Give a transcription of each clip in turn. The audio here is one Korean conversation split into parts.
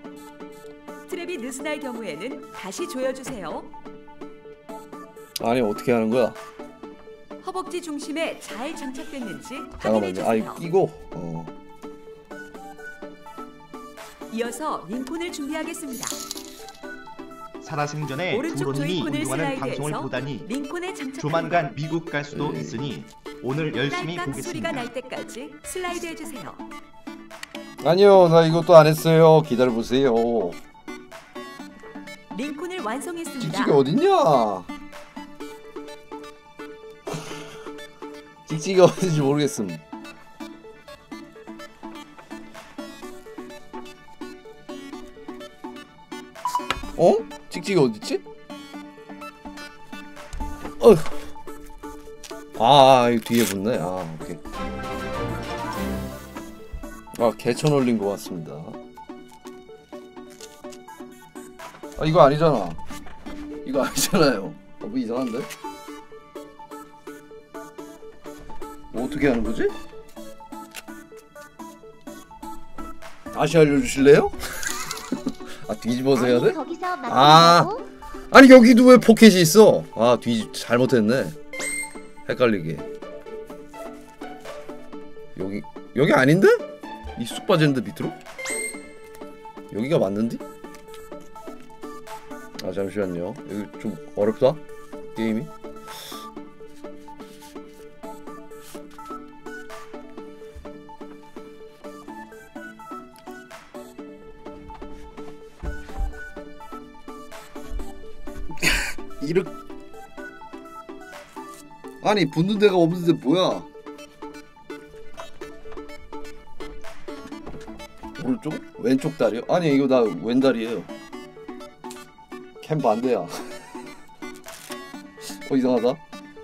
트랩이 느슨할 경우에는 다시 조여주세요. 아니 어떻게 하는 거야? 허벅지 중심에 잘 장착됐는지 잠깐만요. 확인해주세요. 끼고. 이어서 링콘을 준비하겠습니다. 살아생전에 오른쪽 부모님이 조이콘을 운동하는 방송을 슬라이드해서 보다니 링콘에 장착합니다. 조만간 미국 갈 수도 있으니 오늘 열심히 딸깍 소리가 보겠습니다. 날 때까지 슬라이드 해주세요. 아니요, 나 이것도 안 했어요. 기다려 보세요. 링콘을 완성했습니다. 찍찍이 어딨냐? 찍찍이 어딘지 모르겠음. 어? 찍찍이 어딨지? 이 뒤에 붙네. 오케이. 개천 올린 것 같습니다. 이거 아니잖아. 이거 아니잖아요. 뭐 이상한데? 뭐 어떻게 하는 거지? 다시 알려주실래요? 뒤집어서 해야 돼? 아니 여기도 왜 포켓이 있어? 잘못했네. 헷갈리게. 여기 아닌데? 이 쑥 빠지는데 밑으로? 여기가 맞는데? 잠시만요. 여기 좀 어렵다? 게임이? 아니 붙는 데가 없는데 뭐야? 오른쪽? 왼쪽 다리요? 아니 이거 나 왼다리에요. 캠 반대야. 이상하다.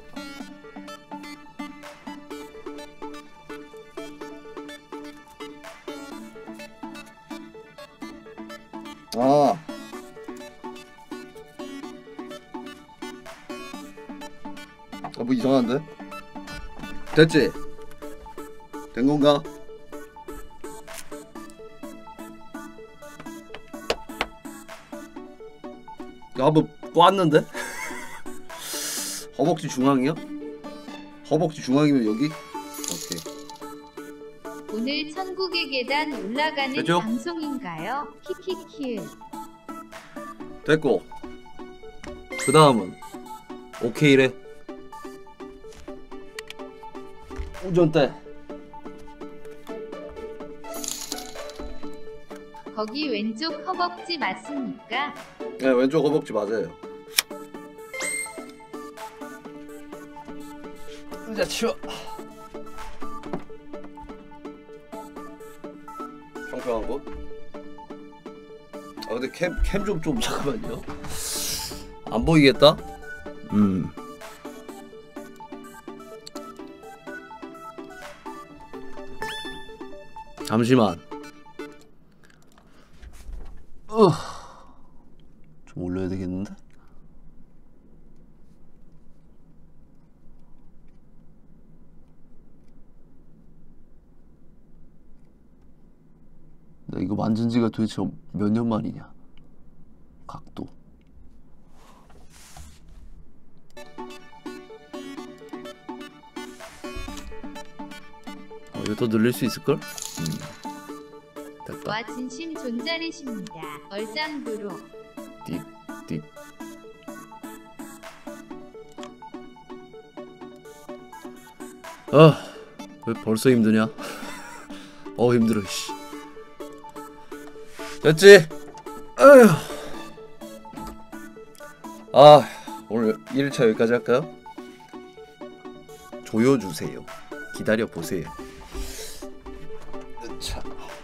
뭐 이상한데? 됐지? 된 건가? 한번 꽈았는데? 허벅지 중앙이요? 허벅지 중앙이면 여기? 오케이. 오늘 천국의 계단 올라가는 됐죠? 방송인가요? 키키키. 됐고 그 다음은 오케이래. 운전대. 거기 왼쪽 허벅지 맞습니까? 네, 왼쪽 허벅지 맞아요. 이제 치워. 평평한 곳. 근데 캠 좀 잠깐만요. 안 보이겠다? 잠시만. 좀 올려야 되겠는데? 나 이거 만진 지가 도대체 몇 년 만이냐? 각도. 이거 더 늘릴 수 있을걸? 됐다. 와 진심 존잘이십니다. 얼짱부로. 띡. 왜 벌써 힘드냐? 힘들어, 씨. 됐지? 오늘 1일차 여기까지 할까요? 조여주세요. 기다려보세요. 자.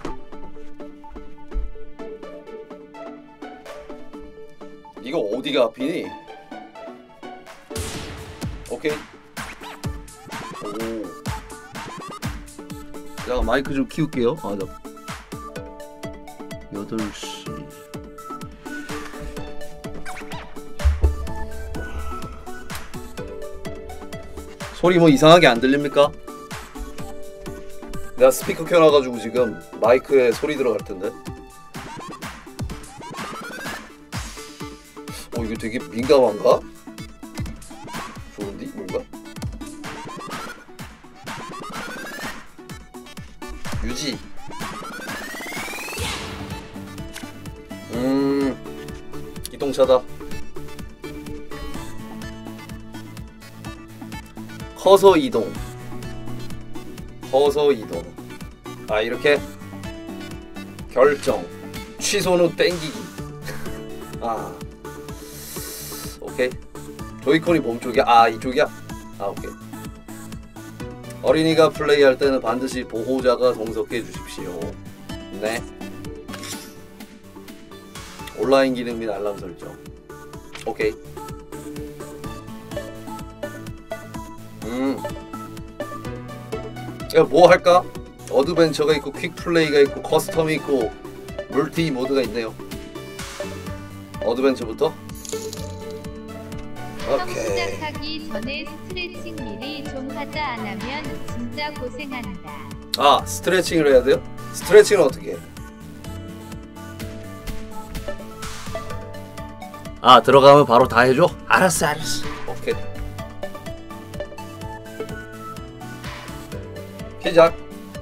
이거 어디가 앞이니? 오케이. 자, 마이크 좀 키울게요. 8시. 소리 뭐 이상하게 안 들립니까? 내가 스피커 켜놔가지고 지금 마이크에 소리 들어갈 텐데. 이거 되게 민감한가? 좋은디? 뭔가? 유지. 기동차다. 커서 이동. 커서 이동. 아, 이렇게 결정. 취소는 땡기기. 아, 오케이. 조이콘이 몸쪽이야? 아, 이쪽이야? 아, 오케이. 어린이가 플레이할 때는 반드시 보호자가 동석해 주십시오. 네. 온라인 기능 및 알람 설정. 오케이. 야, 뭐 할까? 어드벤처가 있고 퀵 플레이가 있고 커스텀이 있고 멀티 모드가 있네요. 어드벤처부터. 처음 오케이. 시작하기 전에 스트레칭 미리 좀 하자. 안 하면 진짜 고생한다. 아, 스트레칭을 해야 돼요? 스트레칭은 어떻게 해? 아, 들어가면 바로 다 해줘? 알았어. 오케이. 시작.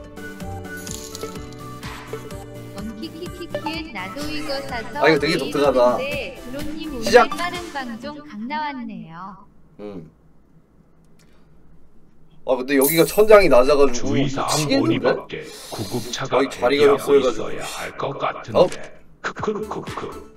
키키키키에 나도 이거 사서 아, 이거 되게 독특하다. 드론님 오늘 시작. 빠른 방송 강 나왔네요. 아, 근데 여기가 천장이 낮아가지고 주의사항 미치겠는데? 문의밖에 구급차가 여기 자리가 대기하고 없어가지고. 있어야 할 것 같은데. 크크크크크.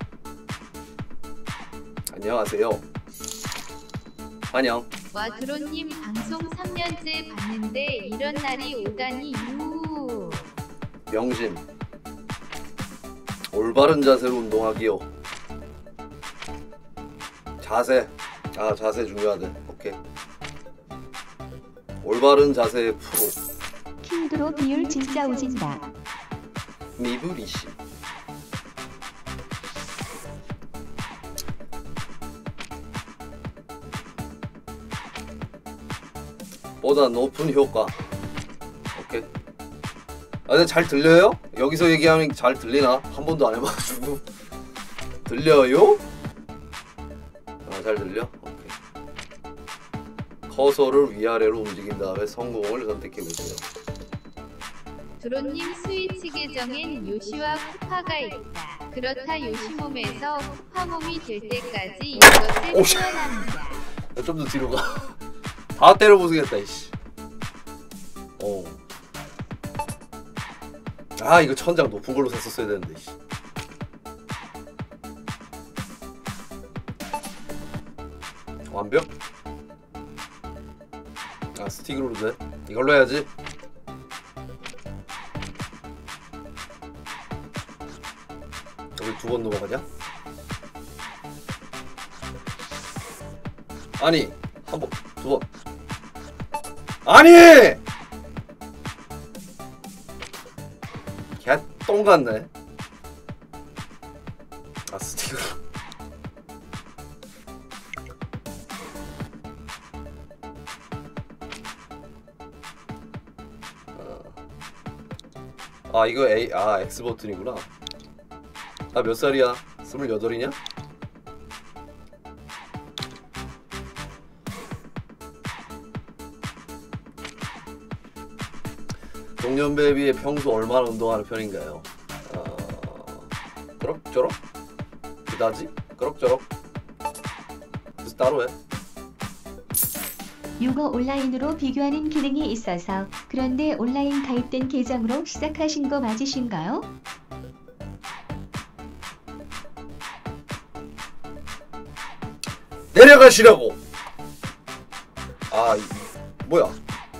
안녕하세요. 안녕. 와 드론님 방송 3년째 봤는데 이런 날이 오다니 유. 명심. 올바른 자세로 운동하기요. 자세. 아, 자세 중요하대. 오케이. 올바른 자세의 프로. 킹드로 비율 진짜 오진다. 미브리시. 보다 높은 효과. 오케이. 아, 근데 잘 들려요? 여기서 얘기하면 잘 들리나? 한 번도 안 해봐가지고. 들려요? 아, 잘 들려? 오케이. 커서를 위아래로 움직인 다음에 성공을 선택해보세요. 드론님 스위치 계정엔 요시와 쿠파가 있다. 그렇다 요시 몸에서 쿠파 몸이 될 때까지 이것을 오씨. 후원합니다. 좀 더 뒤로 가. 다 때려 부수겠다, 이씨. 아, 이거 천장 높은 걸로 샀었어야 되는데, 이씨. 완벽? 아, 스틱으로 돼? 이걸로 해야지. 여기 두 번 넘어가냐? 아니, 한 번, 두 번. 아니! 개똥 같네. 아, 스틱으로. 아, 이거 A, 아, X 버튼이구나. 나 몇 살이야? 28이냐? 동년배에 비해 평소 얼마나 운동하는 편인가요? 그럭저럭? 그다지? 그럭저럭? 그래서 따로 해. 육어 온라인으로 비교하는 기능이 있어서 그런데 온라인 가입된 계정으로 시작하신 거 맞으신가요? 내려가시라고! 아, 뭐야?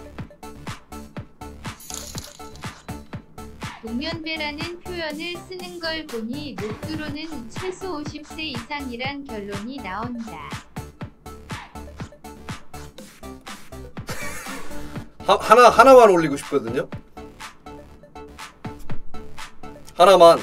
동년배라는 표현을 쓰는 걸 보니 녹두로는 최소 50세 이상이란 결론이 나온다. 하나만 올리고 싶거든요? 하나만!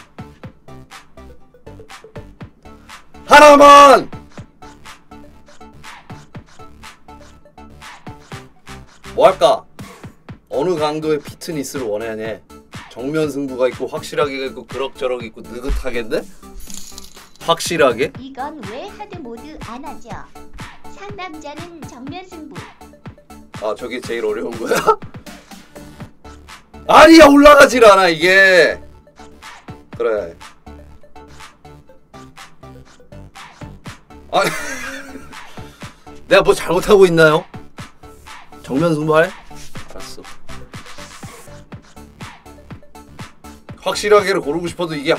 뭐 할까? 어느 강도의 피트니스를 원하냐? 정면 승부가 있고 확실하게 있고 그럭저럭 있고 느긋하겠네? 확실하게? 이건 왜 하드 모드 안 하죠? 상남자는 정면 승부. 아 저게 제일 어려운 거야? 아니야 올라가질 않아 이게. 그래. 아 내가 뭐 잘못하고 있나요? 정면 승부할? 알았어. 확실하게를 고르고 싶어도 이게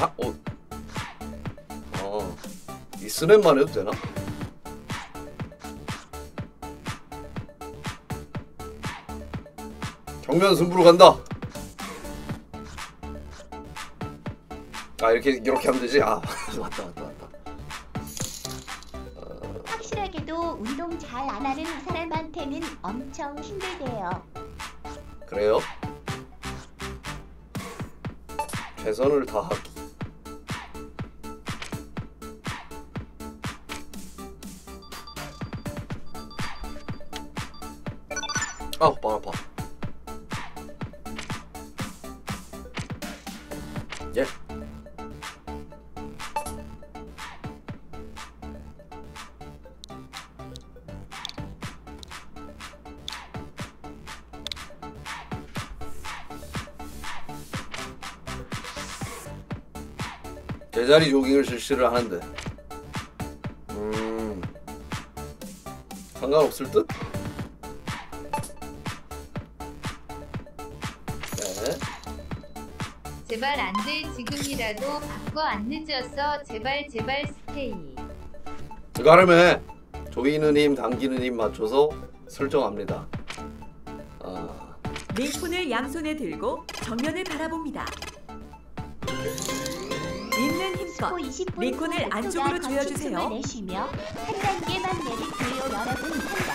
이 스냅만 해도 되나? 정면 승부로 간다. 아 이렇게 하면 되지? 아 맞다. 확실하게도 운동 잘 안 하는 사람한테는 엄청 힘들대요. 그래요? 최선을 다하기. 아, 아파. 예. 제자리 조깅을 실시를 하는데 상관없을 듯? 네. 제발 안돼 지금이라도 바꿔 안 늦었어 제발 스테이. 이거 하려면 조이는 힘, 당기는 힘 맞춰서 설정합니다. 링콘을 양손에 들고 정면을 바라봅니다. 있는 힘껏 20분 링콘을 안쪽으로 조여주세요. 내쉬며 한 단계만 내릴게요 여러분. 한다.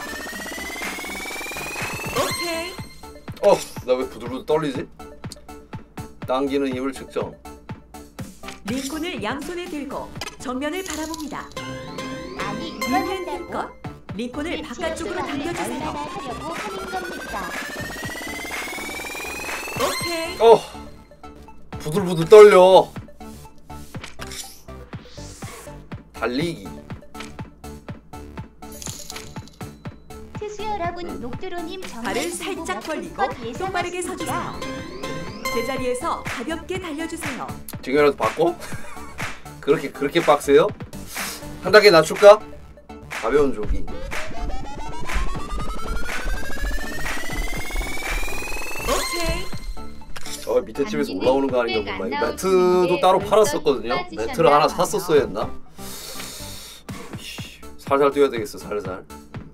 오케이. 나 왜 부들부들 떨리지? 당기는 힘을 측정. 링콘을 양손에 들고 정면을 바라봅니다. 아니 이걸 있는 한다고? 힘껏 링콘을 바깥쪽으로 얼마나 당겨주세요. 하려고 하는 겁니까? 오케이. 부들부들 떨려. 달리기. 투수 여러분 녹두로님 정말 발을 살짝 벌리고 똑바르게 서주세요. 제자리에서 가볍게 달려주세요. 지금이라도 바꿔? 그렇게 빡세요? 한 단계 낮출까? 가벼운 조깅. 오케이. 밑에 집에서 올라오는 거 아닌가 몰라. 이 매트도 따로 팔았었거든요. 매트를 하나 샀었어야 했나? 살살 뛰어야 되겠어. 살살.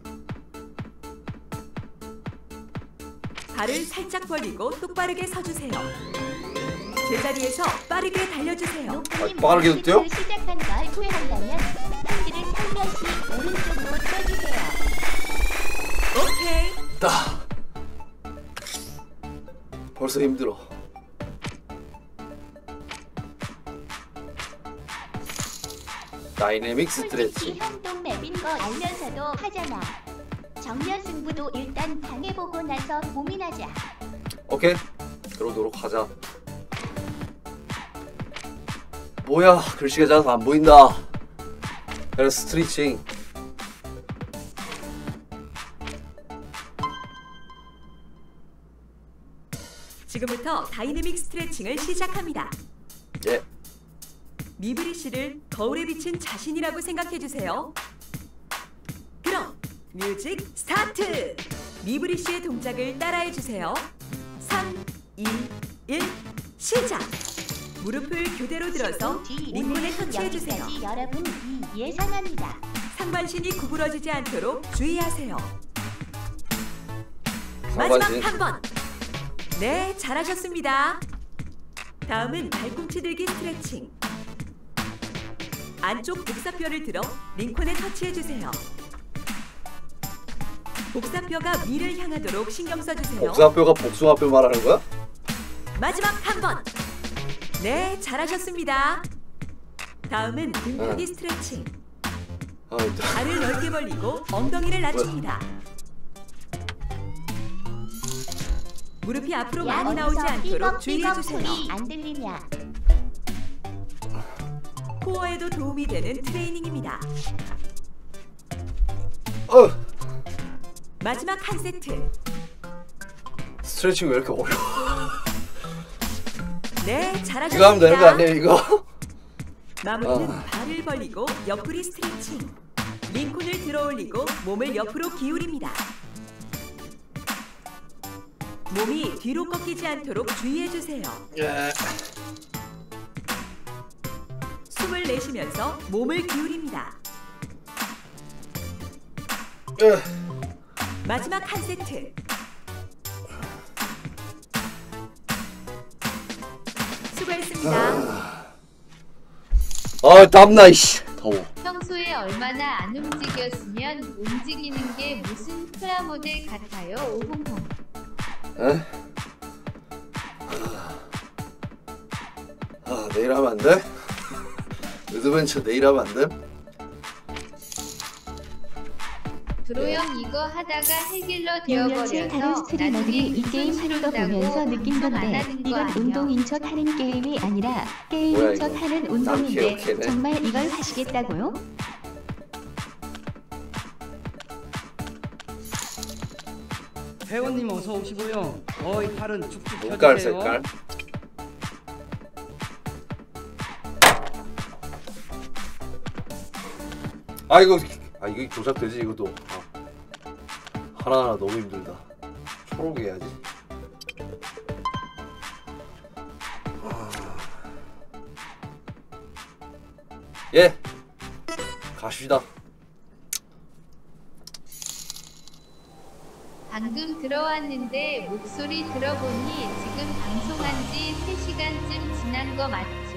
발을 살짝 벌리고 똑바르게 서주세요. 제자리에서 빠르게 달려주세요. 녹두님 빠르게도 뛰어? 시작한 걸 후회한다면 핸들을 살며시 오른쪽으로 떠주세요. 오케이. 벌써 힘들어. 다이내믹 스트레칭. 현동 맵인 거 알면서도 하잖아. 정면 승부도 일단 당해보고 나서 고민하자. 오케이. 그러도록 하자. 뭐야, 글씨가 작아서 안 보인다. 그래, 스트레칭. 지금부터 다이내믹 스트레칭을 시작합니다. 예. 미브리 씨를 거울에 비친 자신이라고 생각해주세요. 그럼 뮤직 스타트! 미브리 씨의 동작을 따라해주세요. 3, 2, 1, 시작! 무릎을 교대로 들어서 링콘에 터치해주세요. 여러분 예상합니다. 상반신이 구부러지지 않도록 주의하세요. 상반신. 마지막 한 번! 네, 잘하셨습니다. 다음은 발꿈치 들기 스트레칭. 안쪽 복사뼈를 들어 링콘에 터치해주세요. 복사뼈가 위를 향하도록 신경 써주세요. 복사뼈가 복숭아뼈 말하는 거야? 마지막 한 번. 네, 잘하셨습니다. 다음은 등 펴기 스트레칭. 발을 넓게 벌리고 엉덩이를 낮춥니다. 무릎이 앞으로 많이 나오지 않도록 주의해주세요. 안 들리냐? 코어에도 도움이 되는 트레이닝입니다. 마지막 한 세트. 스트레칭 왜 이렇게 어려워? 네, 이거 하면 되는 거 잘하셨습니다. 아니에요 이거? 마무리는 발을 벌리고 옆구리 스트레칭. 링콘을 들어올리고 몸을 옆으로 기울입니다. 몸이 뒤로 꺾이지 않도록 주의해주세요. 예. 숨을 내쉬면서 몸을 기울입니다. 마지막 한 세트. 수고했습니다. 땀나 이씨. 더워. 평소에 얼마나 안 움직였으면 움직이는 게 무슨 프라모델 같아요. 오홍홍. 에? 내일 하면 안 돼? 으드벤처 내일 하면 안 돼? 드로형 이거 하다가 해결러 몇 년째 다른 되어버려서 스트리머들이 이 게임 하는 거 보면서 느낀 건데 이건 운동인 척 하는 게임이 아니라 뭐야, 게임인 척 이거? 하는 운동인데 기억해네. 정말 이걸 하시겠다고요? 회원님 어서 오시고요. 어이 팔은 쭉쭉 눈깔 펴주세요. 색깔. 이거 조작되지 이것도. 하나하나 너무 힘들다. 초록 해야지. 예. 가시다. 방금 들어왔는데 목소리 들어보니 지금 방송한 지 3시간쯤 지난 거 맞죠?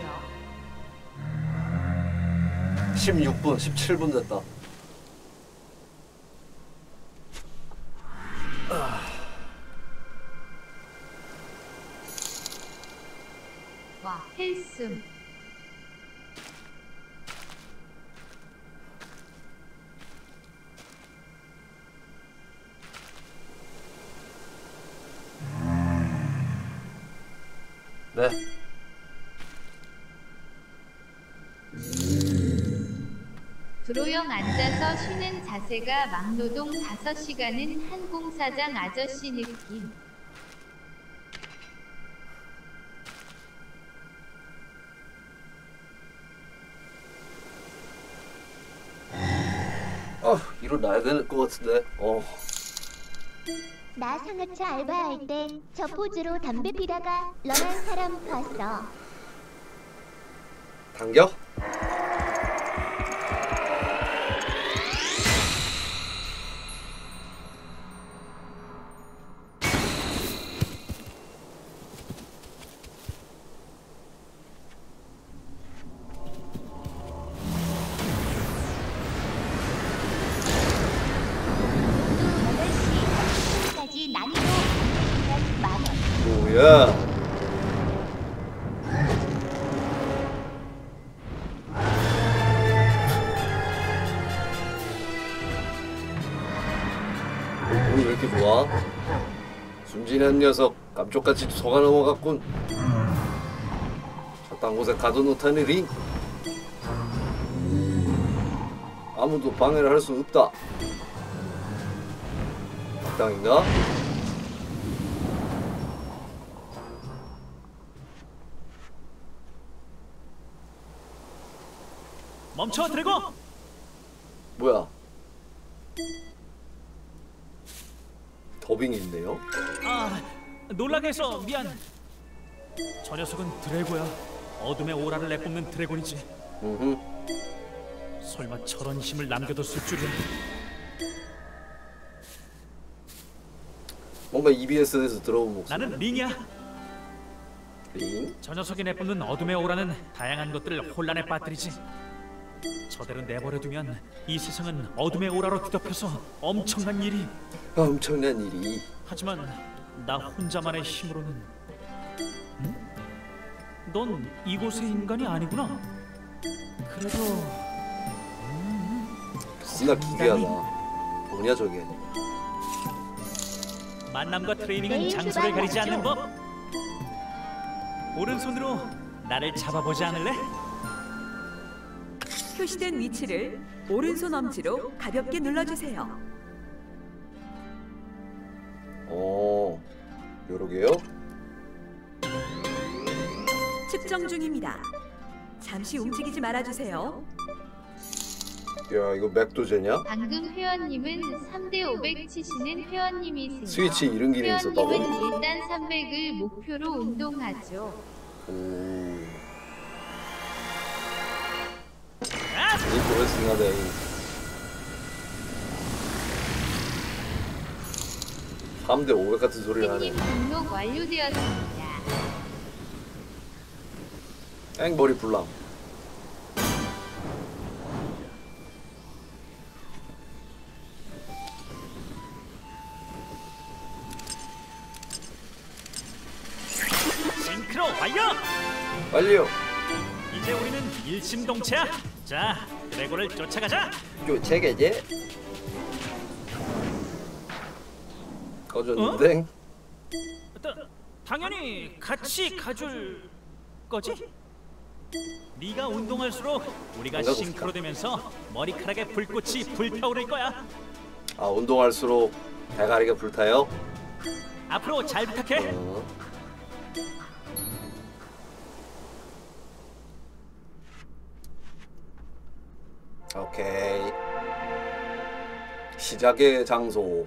16분, 17분 됐다. 와, 헬숨. 네. 드로형 앉아서 쉬는 자세가 막노동 5시간은 한 공사장 아저씨 느낌. 일어나야 될 것 같은데. 나 상하차 알바할 때 저 포즈로 담배 피다가 런한 사람 봤어. 당겨? 까지 난이도 만원. 뭐야? 오늘 왜 이렇게 좋아? 순진한 녀석 깜쪽같이 속아 넘어갔군. 저딴 곳에 가도 못하는 링. 아무도 방해를 할 수 없다. 악당인가? 멈춰 드래곤! 뭐야? 더빙이 있네요. 아, 놀라게 해서 미안. 저 녀석은 드래고야. 어둠의 오라를 내뿜는 드래곤이지. 설마 저런 힘을 남겨뒀을 줄이야. 뭔가 EBS에서 들어본 목소리. 나는 링이야. 링? 저 녀석이 내뿜는 어둠의 오라는 다양한 것들을 혼란에 빠뜨리지. 저대로 내버려두면 이 세상은 어둠의 오라로 뒤덮여서 엄청난 일이. 엄청난 일이. 하지만 나 혼자만의 힘으로는. 응? 넌 이곳의 인간이 아니구나. 그래도 진짜 기괴하다. 뭐냐 저게. 만남과 트레이닝은 내일 장소를 가리지 출발하죠. 않는 법. 오른손으로 나를 잡아보지 않을래? 표시된 위치를 오른손 엄지로 가볍게 눌러주세요. 요러게요? 측정 중입니다. 잠시 움직이지 말아주세요. 야, 이거 맥도제냐? 방금 회원님은 3대 500 치시는 회원님이세요. 스위치 이런 기능이 있었다고? 회원님은 일단 300을 목표로 운동하죠. 인터레스팅하네. 3대 500 같은 소리를 하네. 님 등록 완료되었습니다. 앵머리 불랑. 싱크로 완료! 빨리요. 이제 우리는 일심동체야. 자, 드래곤을 쫓아가자. 쫓아가지? 꺼졌는데? 당연히 같이 가줄 거지? 네가 운동할수록 우리가 싱크로되면서 머리카락에 불꽃이 불타오를 거야. 아, 운동할수록 대가리가 불타요? 앞으로 잘 부탁해. 오케이. 시작의 장소.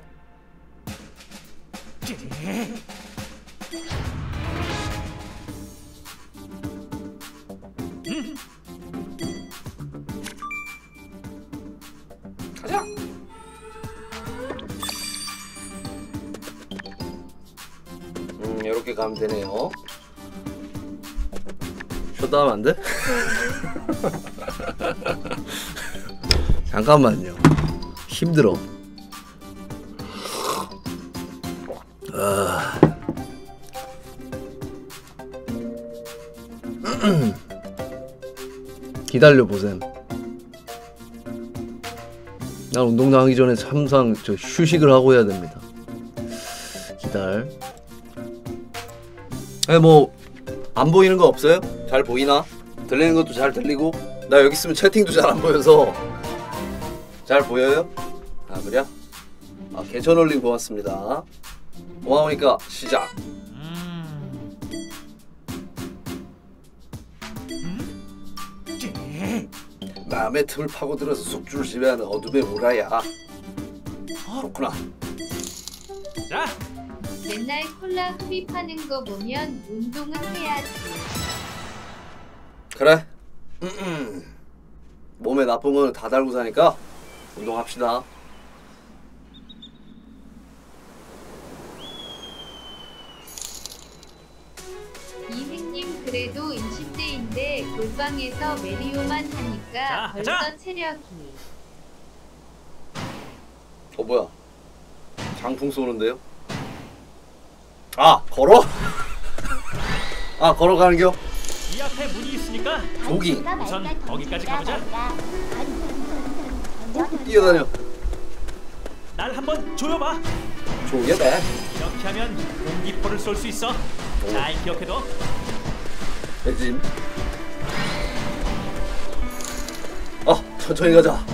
가자. 이렇게 가면 되네요. 쉬었다 하면 안 돼? 잠깐만요. 힘들어. 기다려 보셈. 난 운동 하기 전에 항상 저 휴식을 하고 해야 됩니다. 기다려. 뭐 안 보이는 거 없어요? 잘 보이나? 들리는 것도 잘 들리고. 나 여기 있으면 채팅도 잘 안 보여서. 잘 보여요? 아, 그래요? 아, 개천올림 고맙습니다. 고마우니까 시작. 남의 틈을 파고들어서 숙주를 지배하는 어둠의 우라야. 그렇구나. 자, 맨날 콜라 흡입하는 거 보면 운동은 해야지. 그래. 몸에 나쁜 거는 다 달고 사니까 운동합시다. 이행님 그래도 20대인데 골방에서 메리오만 하니까 벌써 체력이. 뭐야? 장풍 쏘는데요? 아, 걸어? 아, 걸어가는겨? 이 앞에 문이 있으니까 조깅. 우선 거기까지 가보자. 뛰어다녀. 날 한번 조여봐. 조여봐. 이렇게 하면 공기포를 쏠 수 있어. 잘 기억해둬. 대진. 천천히 가자.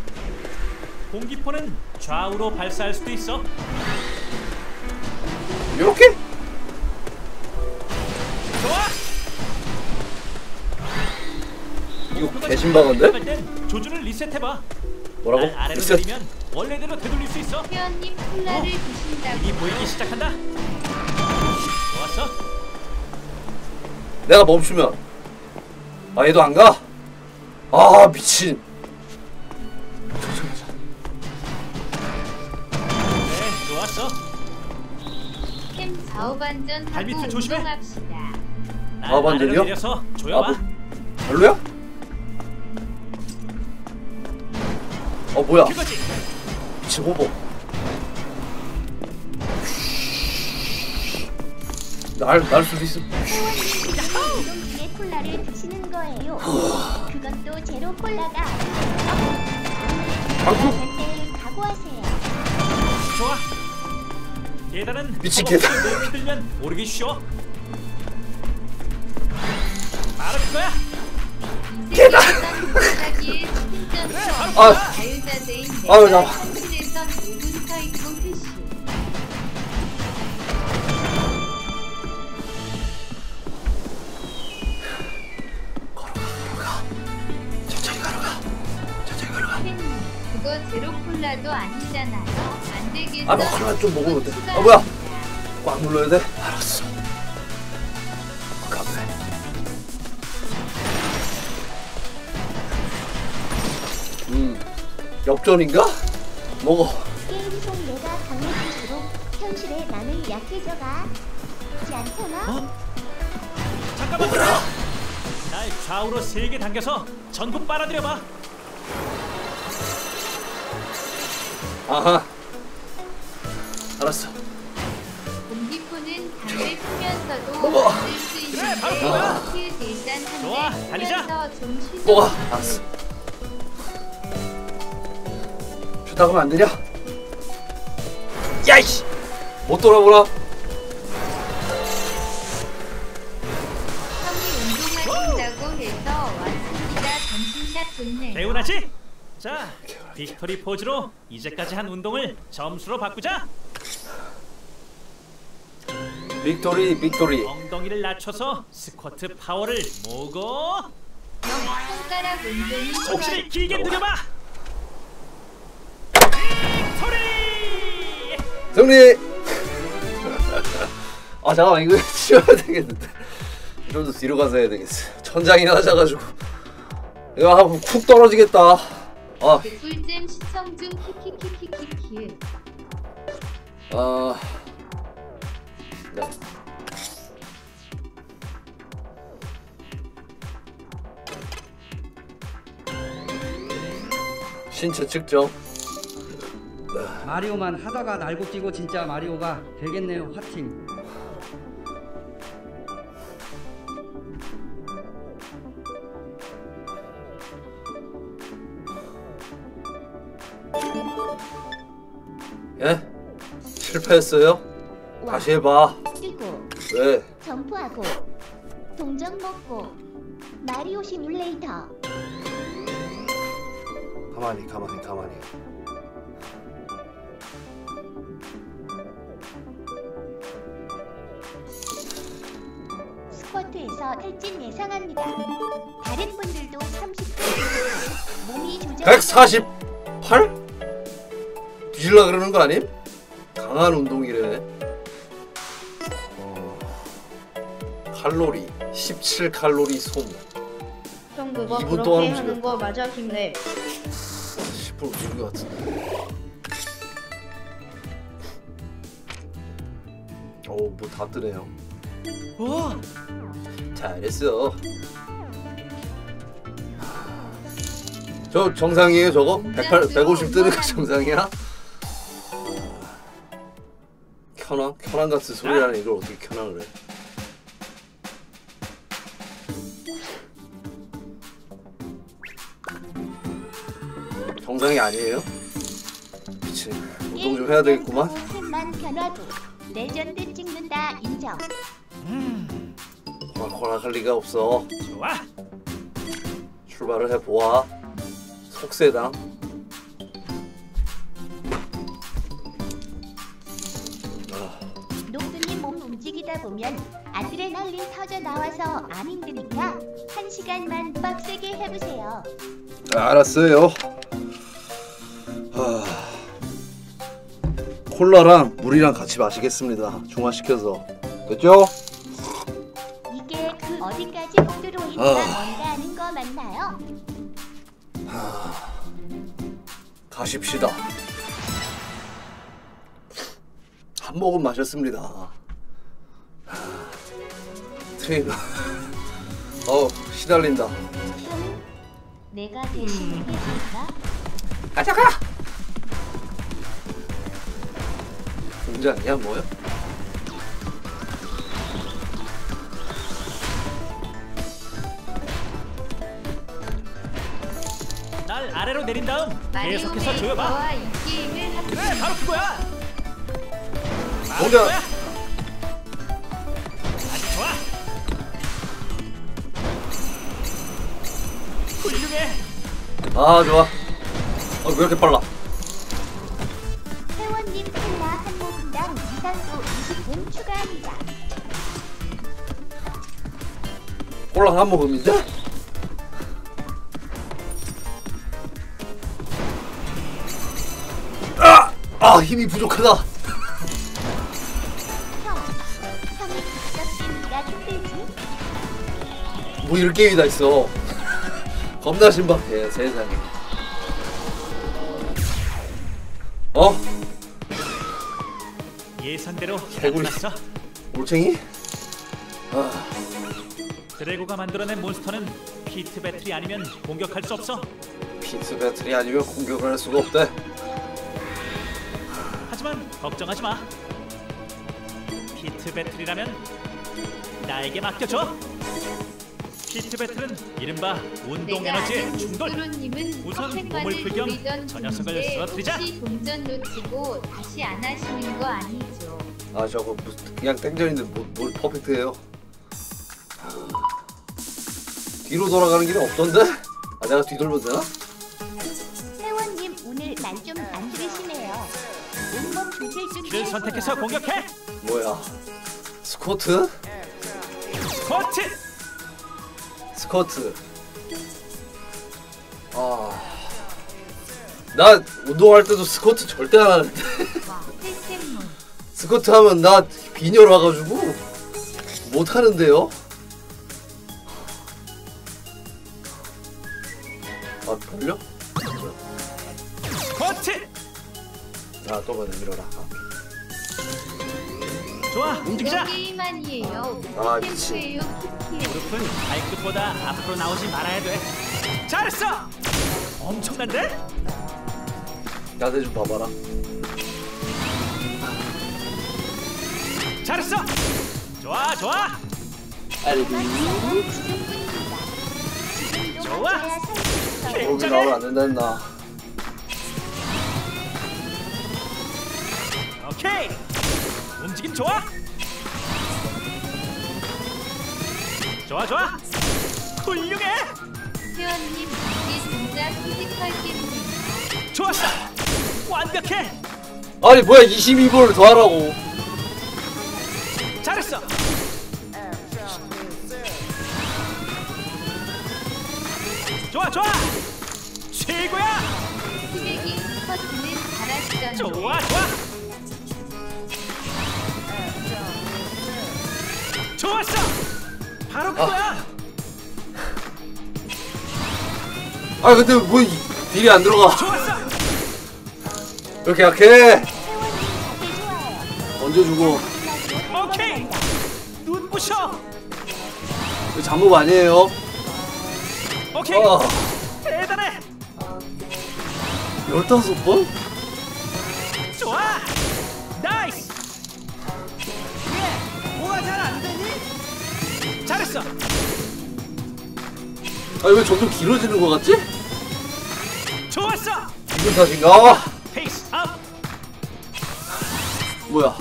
공기포는 좌우로 발사할 수도 있어. 이렇게? 좋아. 이거 개신박한데? 조준을 리셋해봐. 뭐라고? 아래로 리셋. 내리면 원래대로 되돌릴 수 있어. 회원님 콜라를 드신다고. 이 보이기 시작한다. 좋았어. 내가 멈추면 얘도 안 가? 아, 미친. 네, 좋았어. 캠 좌우반전 하고 발밑을 조심해. 운동합시다. 좌우반전이요? 내려서 조여봐. 별로야? 뭐야? 그거지. 미친 호보. 날 수도 있어. 운동 뒤에 콜라를 드시는 거예요. 그건 또 제로 콜라가 아니에요. 될 각오하세요. 좋아. 계단은 미친 계단. 높이 들면 오르기 쉬워. 말할 거야. 계단. 아, 자유자재인 아유, 내가 나. 현실에선 5분 서 있고 패시. 천천히 걸어가. 천천히 걸어가. 팬님, 그거 제로 콜라도 아니잖아요. 안 되겠어. 아, 뭐 하나 좀 먹으면 돼. 아, 뭐야? 꽉 눌러야 돼? 알았어. 가네. 역전인가? 먹어. 게임 속 내가 강해질수록 현실에 나는 약해져가. 그렇지 않잖아? 잠깐만 기다려. 날 좌우로 세게 당겨서 전부 빨아들여봐. 아하. 알았어. 공기포는 담배 피면서도 먹어. 만들 수 있는데 그래, 바로 그거야. 일단 좋아, 담배 달리자. 피면서 좀 쉬자. 먹어. 알았어. 쉬다 가면 안 되냐? 야이씨! 못 돌아보나? 형이 운동하신다고 해서 왔습니다. 점심샷 좋네요. 개운하지? 자, 빅토리 포즈로 이제까지 한 운동을 점수로 바꾸자. 빅토리. 엉덩이를 낮춰서 스쿼트 파워를 모으고 형 손가락 운동이 옥시를 길게 누려봐. 빅토리! 승리! 아, 잠깐만, 이거 치워야 되겠는데. 좀 더 뒤로 가서 해야 되겠어. 천장이 낮아가지고. 이거 한번 쿡 떨어지겠다. 아, 꿀잼 시청 중 키키키키키키. 네. 신체 측정. 마리오만 하다가 날고 뛰고 진짜 마리오가 되겠네요. 화팅. 예? 실패했어요? 다시 해봐. 뛰고 왜? 점프하고 동전 먹고 마리오 시뮬레이터. 가만히. 스쿼트에서 탈진 예상합니다. 다른 분들도 30분 몸이 조절. 148? 뒤질라 그러는 거 아님? 강한 운동이래. 칼로리 17칼로리 소모. 형 그거 2분 동안 그렇게 하는 거 맞아 힘내. 10분 움직인 것 같은데. 오, 뭐 다 뜨네요. 와, 잘했어. 저 정상이에요 저거? 150 뜨는 거 정상이야? 켜낭? 켜낭 같은 소리라는 이걸 어떻게 켜낭을 해? 정상이 아니에요? 미친. 운동 좀 해야 되겠구만. 만 변화도 레전드 찍는다 인정. 허락할 리가 없어. 좋아. 출발을 해보아. 속세당. 녹두님 몸 움직이다 보면 아드레날린 터져 나와서 안 힘드니까 1시간만 빡세게 해보세요. 알았어요. 콜라랑 물이랑 같이 마시겠습니다. 중화시켜서. 됐죠? 이게 그 어디까지 호드로인가 뭔가 하는 거 맞나요? 가십시다. 한 모금 마셨습니다. 트레이너. 시달린다. 내가 대신 해줄까? 가자가! 공자 아니야 뭐야? 날 아래로 내린 다음 마리오 계속해서 조여봐. 메이커와 이 게임을 하고 그래, 바로 그거야. 공자! 아주 좋아. 훌륭해. 아 좋아. 왜 이렇게 빨라? 회원님 콜라 한 모금당 이상도 20분 추가합니다. 꼴랑 한 모금인데? 힘이 부족하다. 형이 직접 뛰니까 힘들지? 뭐 이런 게임이 다 있어. 겁나 신박해 세상에. 예상대로 개구리. 났어. 올챙이? 드래고가 만들어낸 몬스터는 피트 배틀이 아니면 공격할 수 없어. 피트 배틀이 아니면 공격을 할 수가 없대. 하지만 걱정하지 마. 피트 배틀이라면 나에게 맡겨줘. 피트 배틀은 이른바 운동 내가 에너지의 아는 충돌. 뚜루님은 우선 컵백만을 몸을 풀겸 돌리던 저 녀석을 중인데 쓰러뜨리자. 혹시 동전 놓치고 다시 안 하시는 거 아니죠? 저거 그냥 땡전인데 뭘 퍼펙트해요. 뒤로 돌아가는 길은 없던데? 내가 뒤돌면 되나? 회원님 오늘 말 좀 안 들으시네요. 온몸 조절 좀 키를 선택해서 공격해. 뭐야? 스쿼트? 스쿼트. 나 운동할 때도 스쿼트 절대 안 하는데. 스쿼트 하면 나 빈혈 와가지고 못 하는데요. 걸려? 스쿼트. 또 가네 밀어라. 좋아, 움직이자. 이거 게임 아니에요. 미친. 캠프예요, 키키예요. 무릎은 발끝보다 앞으로 나오지 말아야 돼. 잘했어. 엄청난데? 나대 좀 봐봐라. 잘했어. 좋아. 좋아. 거기 나오면 안 된다 했나? 오케이. 움직임 좋아. 좋아. 훌륭해. 회원님 이게 진짜 피지컬 게임이에요. 좋았어. 완벽해. 아니 뭐야 22분을 더 하라고. 잘했어. 좋아. 최고야. 스매깅 스쿼트는 잘하시던데. 좋아. 좋았어. 바로 그거야. 근데 뭐 딜이 안 들어가. 좋았어. 왜 이렇게 약해? 얹어주고. 오케이. 눈부셔. 이거 잠복 아니에요? 오케이. 대단해. 15번? 좋아. 나이스. 뭐가 잘 안 되니? 잘했어. 왜 점점 길어지는 것 같지? 좋았어. 기분 탓인가? 페이스 업. 뭐야?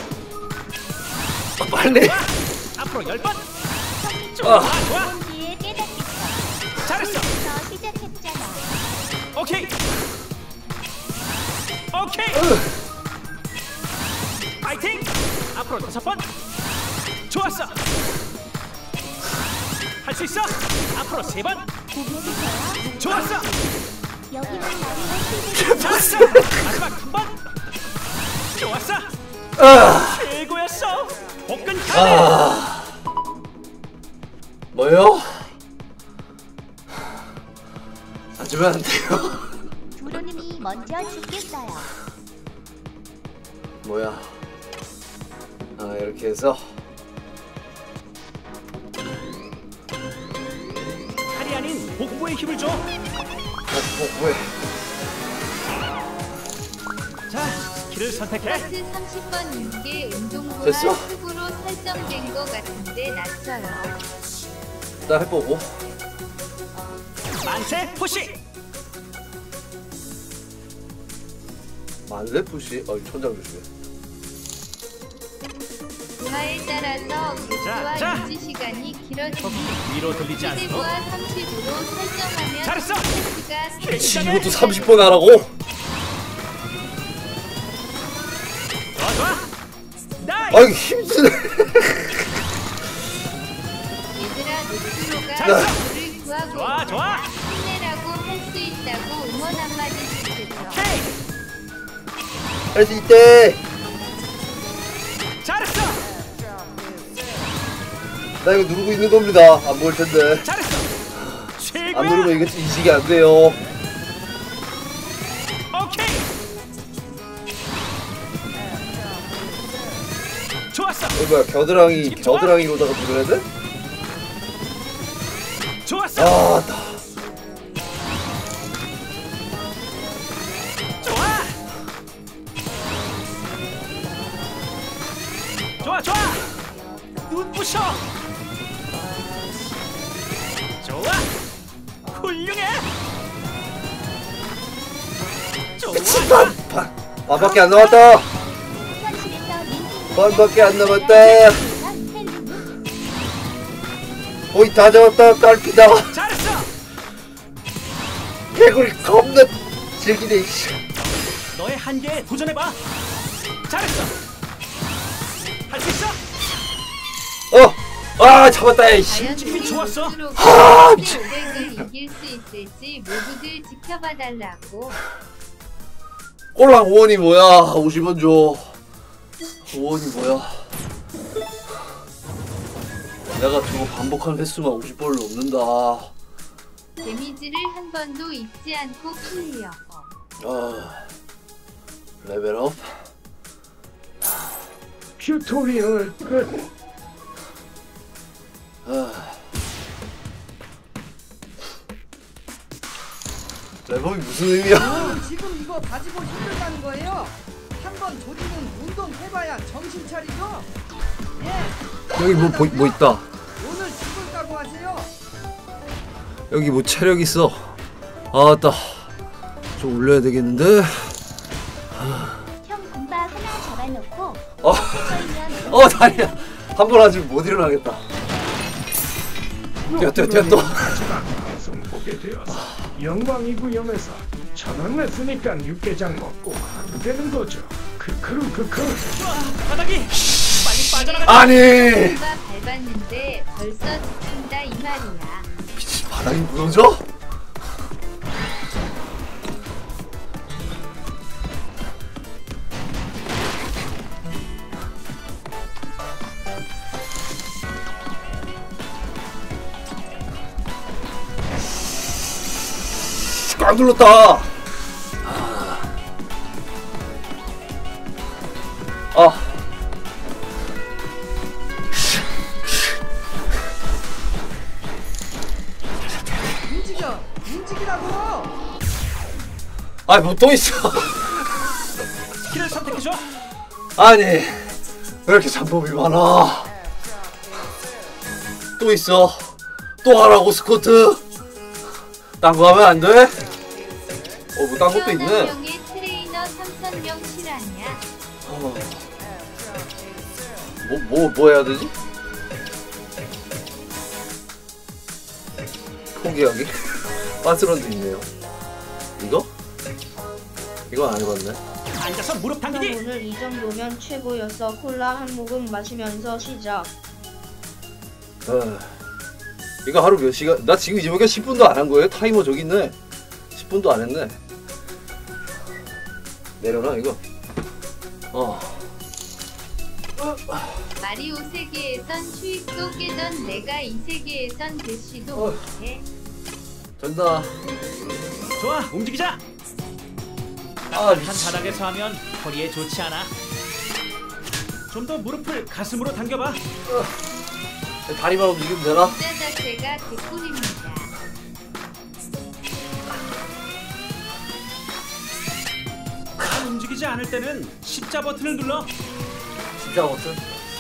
빨리. 앞으로 10번. 좋아. 뒤에 깨닫겠어. 잘했어. 더 시작했잖아. 오케이. 파이팅. 앞으로 5번. 좋았어. 할 수 있어. 앞으로 3번. 좋았어. 여기는 나를 잘했어. 마지막 1번. 좋았어. 최고였어. 복근 가네. 뭐요? 하지만 안 돼요. 두루님이 먼저 죽겠어요. 뭐야? 이렇게 해서 팔이 아닌 복부에 힘을 줘. 복부에. 자, 스킬을 선택해. 스쿼트 30번인 게 운동부와 됐어? 습으로 설정된 거 같은데 낯설어. 일단 해보고. 만세 푸시. 만세 푸시. 천장 조심해. 부하에 따라서 자. 개수와 유지 시간이 길어지니 위로 들리지 않도록. 최대부하 30으로 설정하면 잘했어. 스트레스가 이것도 30번 하라고? 좋아 좋아. 나이스. 아이 힘쓰네. 얘들아 노트로가 잘했어. 너를 구하고 좋아 좋아. 힘내라고 할 수 있다고 응원 한마디 주겠어. 오케이. 할 수 있대. 잘했어. 나 이거 누르고 있는 겁니다. 안 보일 텐데. 잘했어. 안 최고야. 누르면 이거 인식이 안 돼요. 오케이. 좋았어. 이거 뭐야 겨드랑이로다가 누르야 돼? 좋았어. 아, 나. 좋아. 좋아 좋아. 눈부셔. 좋아. 훌륭해. 좋아. 반밖에 안 남았다. 현실에서 닌텐도 반밖에 안 남았다. 헬리는 거의 다 잡았다. 딸피다. 잘했어. 개구리 겁나 즐기네. 너의 한계에 도전해봐. 잘했어. 할 수 있어. 아 잡았다. 이씨. 과연 움직임이 좋았어. 아, 500을 이길 수 있을지 모두들 지켜봐달라고. 꼴랑 5원이 뭐야? 50원 줘. 5원이 뭐야? 내가 저거 반복한 횟수만 50번을 넘는다. 데미지를 한 번도 잊지 않고 클리어. 레벨업. 튜토리얼 끝. 레벨업이 무슨 의미야? 지금 이거 가지고 힘들다는 거예요? 한번 조지는 운동 해봐야 정신 차리죠? 예. 여기 뭐 있다. 오늘 죽을다고 하세요? 여기 뭐 체력 있어. 아따. 좀 올려야 되겠는데. 형 군밥 하나 잡아놓고 다리야. 한 번 하지 못 일어나겠다. 뛰어. 방송 보게 되어서 영광이구염에서 1,000원 냈으니까 육개장 먹고 하루 되는 거죠. 크크루. 좋아. 바닥이 빨리 빠져나가. 아니. 누가 밟았는데 벌써 지친다 이 말이야. 미친 바닥이 무너져? 꽉 눌렀다. 움직이라고. 뭐 또 있어. 스킬을 선택해줘. 아니 왜 이렇게 잡법이 많아. 또 있어. 또 하라고 스쿼트. 딴 거 하면 안 돼? 뭐 딴 것도 있네. 명의 트레이너 3,000명 실화냐? 뭐 해야 되지? 포기하기? 빤스런도 있네요. 이거? 이건 안 해봤네. 앉아서 무릎 당기기. 오늘 이 정도면 최고였어. 콜라 한 모금 마시면서 시작. 이거 하루 몇 시간? 나 지금 이제 보니까 10분도 안 한 거예요? 타이머 저기 있네. 10분도 안 했네. 내려놔 이거. 마리오 세계에선 수익도 깨던 내가 이 세계에선 대시도 못해. 된다. 좋아. 움직이자. 미친. 한 바닥에서 하면 허리에 좋지 않아. 좀 더 무릎을 가슴으로 당겨봐. 다리만 움직이면 되나? 진짜 자체가 개꿀입니다. 잘 움직이지 않을 때는 십자 버튼을 눌러. 십자 버튼?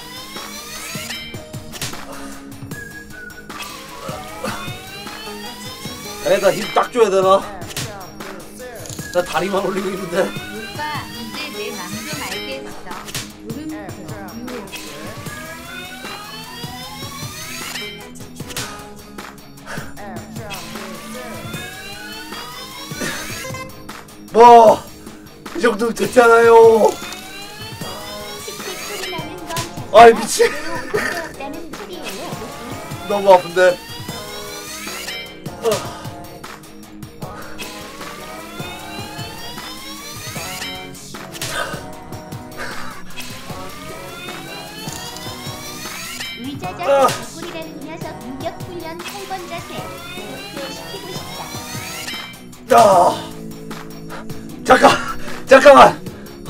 애다 힘 딱 줘야 되나? 나 다리만 올리고 있는데. 오빠 이제 내 맘 좀 알겠어. 물음표 유혹. 이 정도면 됐잖아요. 아이 미친. 너무 아픈데. 의자자 개구리라는 녀석 공격 훈련 8번 자세 이렇게 시키고 싶다. 잠깐만.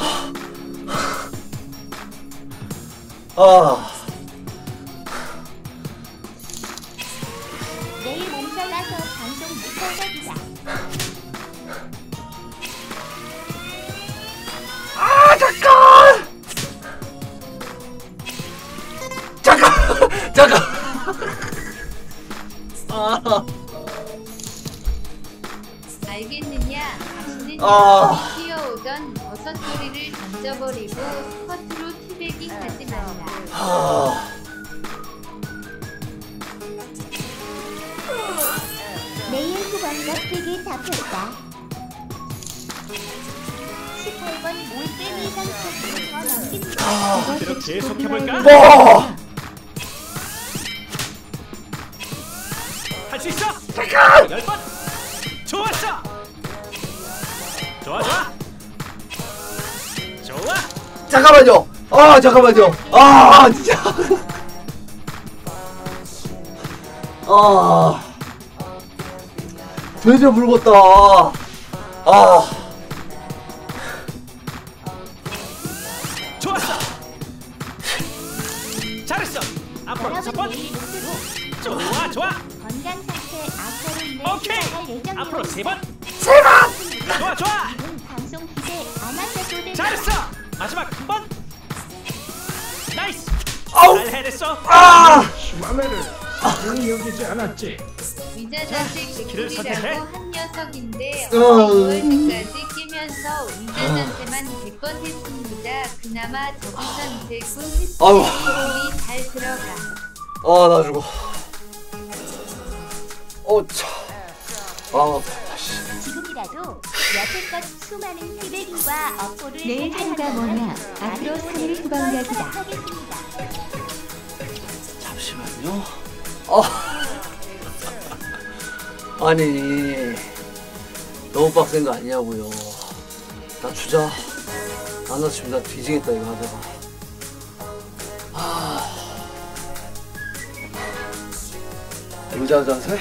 내일 몸살나서 방송 못할 각이다. 잠깐. 알겠느냐? 다시는 튀어오던 버섯 소리를 던져버리고 스쿼트로 티베깅 하지 말라. 내일 후반과 세개 잡혔다. 18번 몰빼미 상처를 더 넘긴다. 그대로 계속해볼까? 할 수 있어! 잠깐! 10번! 좋았어! 좋아! 잠깐만요. 진짜. 되게 붉었다. 좋았어! 잘했어! 앞으로 6번! 좋아! 건강 상태 악화로 인해 오케이! 시작할 예정이오. 앞으로 3번! 좋아! 방송 기대 안 하셔도 된다. 잘했어! 마지막 1번! 나이스! 아우! 잘 해냈어! 시마메를 당연히 여기지 않았지. 위자자식 길을 선택해. 개구리라고 한 녀석인데 어제 2월까지 깨면서 위자전세만 100번 했습니다. 그나마 저기선 대구 아우. 횟수들이 잘 들어가. 나 죽어. 지금이라도 여태껏 수많은 티베깅과 업보를 내일 하루가 뭐냐? 앞으로 3일 후반각이다. 하겠습니다. 잠시만요. 아니 너무 빡센 거 아니냐고요. 나 주자. 나 지금 나 뒤지겠다 이거 하다가. 의자 자세?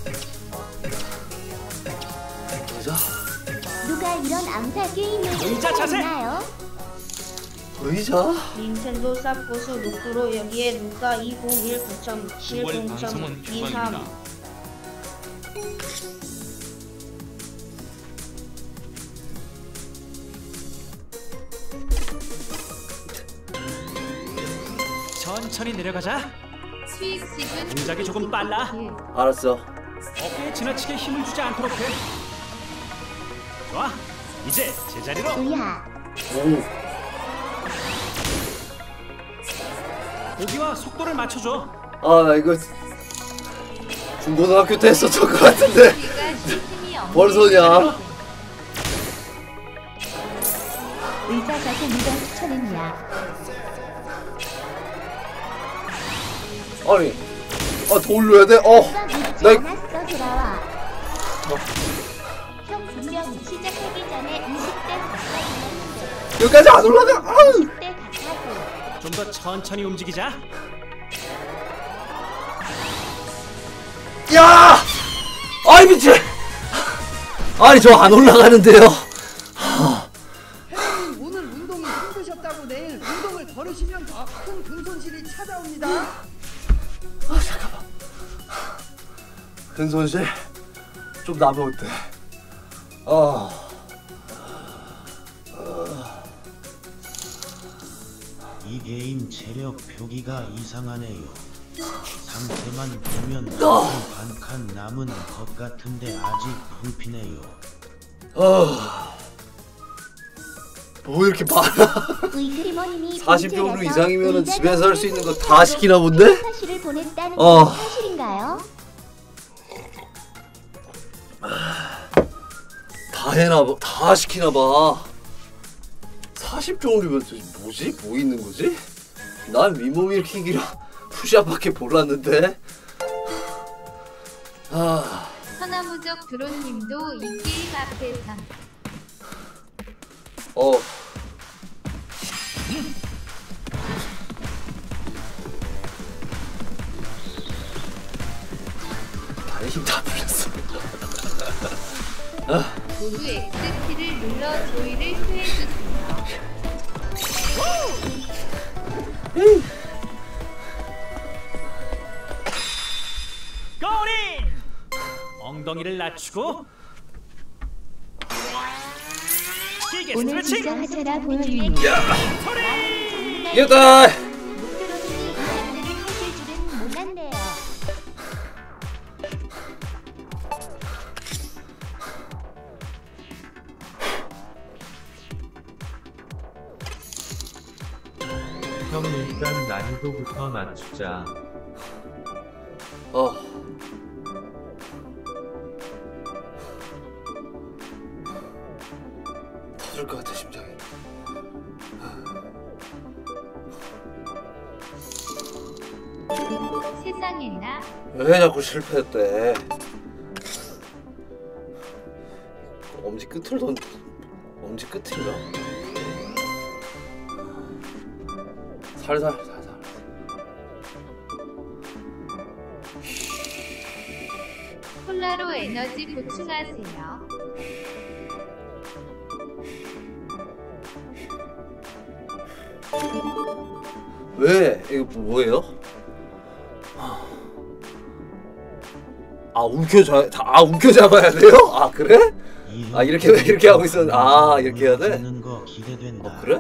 의자? 누가 이런 암사 게임을 의자 자세! 했나요? 의자? 닌텐도 쌉고수 루프로 여기에 누가 9월 방송은 2019.70.23 휴방입니다. 천천히 내려가자. 스위식은 동작이 조금 빨라. 알았어. 어깨에 지나치게 힘을 주지 않도록 해. 좋아. 이제 제자리로. 의야. 고기와 속도를 맞춰줘. 나 이거 중고등학교 때 했었던 것 같은데. 벌써냐? 의자 자세 누가 추천했냐? 아니, 더 올려야 돼? 늦지 않았어 돌아와. 형 분명 시작하기 전에 20대 가까이 있는데 여기까지 안 올라가. 20대 가까이. 좀 더 천천히 움직이자. 야! 아이 미친! 아니 저 안 올라가는데요. 혜연님 오늘 운동이 힘드셨다고 내일 운동을 걸으시면 더 큰 근손실이 찾아옵니다. 잠깐만. 근손실 좀 나면 어때? 이 게임 체력 표기가 이상하네요. 상태만 보면 한 칸 남은 것 같은데 아직 불피네요. 뭐 이렇게 많아? 40종 이상이면 집에서 할 수 있는 거 다 시키나 본데? 사실을 보냈다는 건 사실인가요? 다 다 해나봐. 다 시키나봐. 40종류면 뭐지? 뭐 있는 거지? 난 윗몸 일으키기랑 푸시업밖에 몰랐는데. 아. 서나무적 드론님도 이 게임 앞에선 다리 힘 다 풀렸어. 모두 X키를 눌러 조이를 수해주세요. 고린! 엉덩이를 낮추고 시계 오늘 스트레칭! 진짜 하차라 보여주니. 이겼다! 몰랐네요. 형 일단 난이도부터 낮추자. 터질 것 같아 심장이. 세상에나 왜 자꾸 실패했대? 엄지 끝을 엄지 끝인가? 살살. 콜라로 에너지 보충하세요. 왜? 이거 뭐예요? 움켜잡아야 돼요? 아 그래? 아 이렇게 하고 있었는데 이렇게 해야 돼? 그래?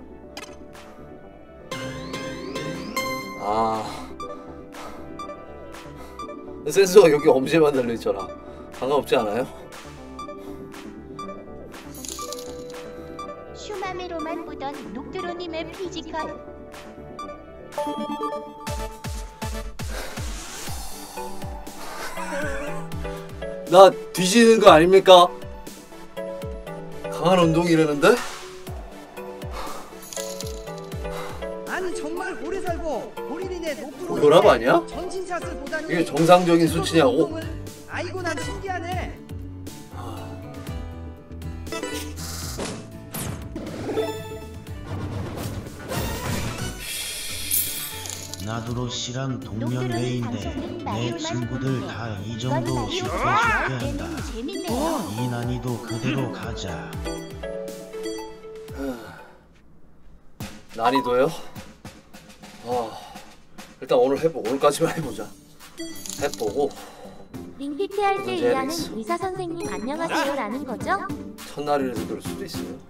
센서가 여기 엄지에만 달려있잖아. 상관없지 않아요? 슈마메로만 보던 녹드로님의 피지컬. 나 뒤지는 거 아닙니까? 강한 운동이라는데? 아니 정말 오래 살고 본인이 내 녹두로 오혈압 아니야? 전신샷을 보다니. 이게 정상적인 수치냐고? 아이고 난 신기하네. 나도로 씨랑 동년배인데 내 친구들 다 이 정도 쉽게 한다. 이 난이도 그대로 가자. 난이도요? 일단 오늘까지만 해보자. 해보고 링피트 할 때 일하는 의사 선생님 안녕하세요라는 거죠? 첫날이라서 그럴 수도 있어요.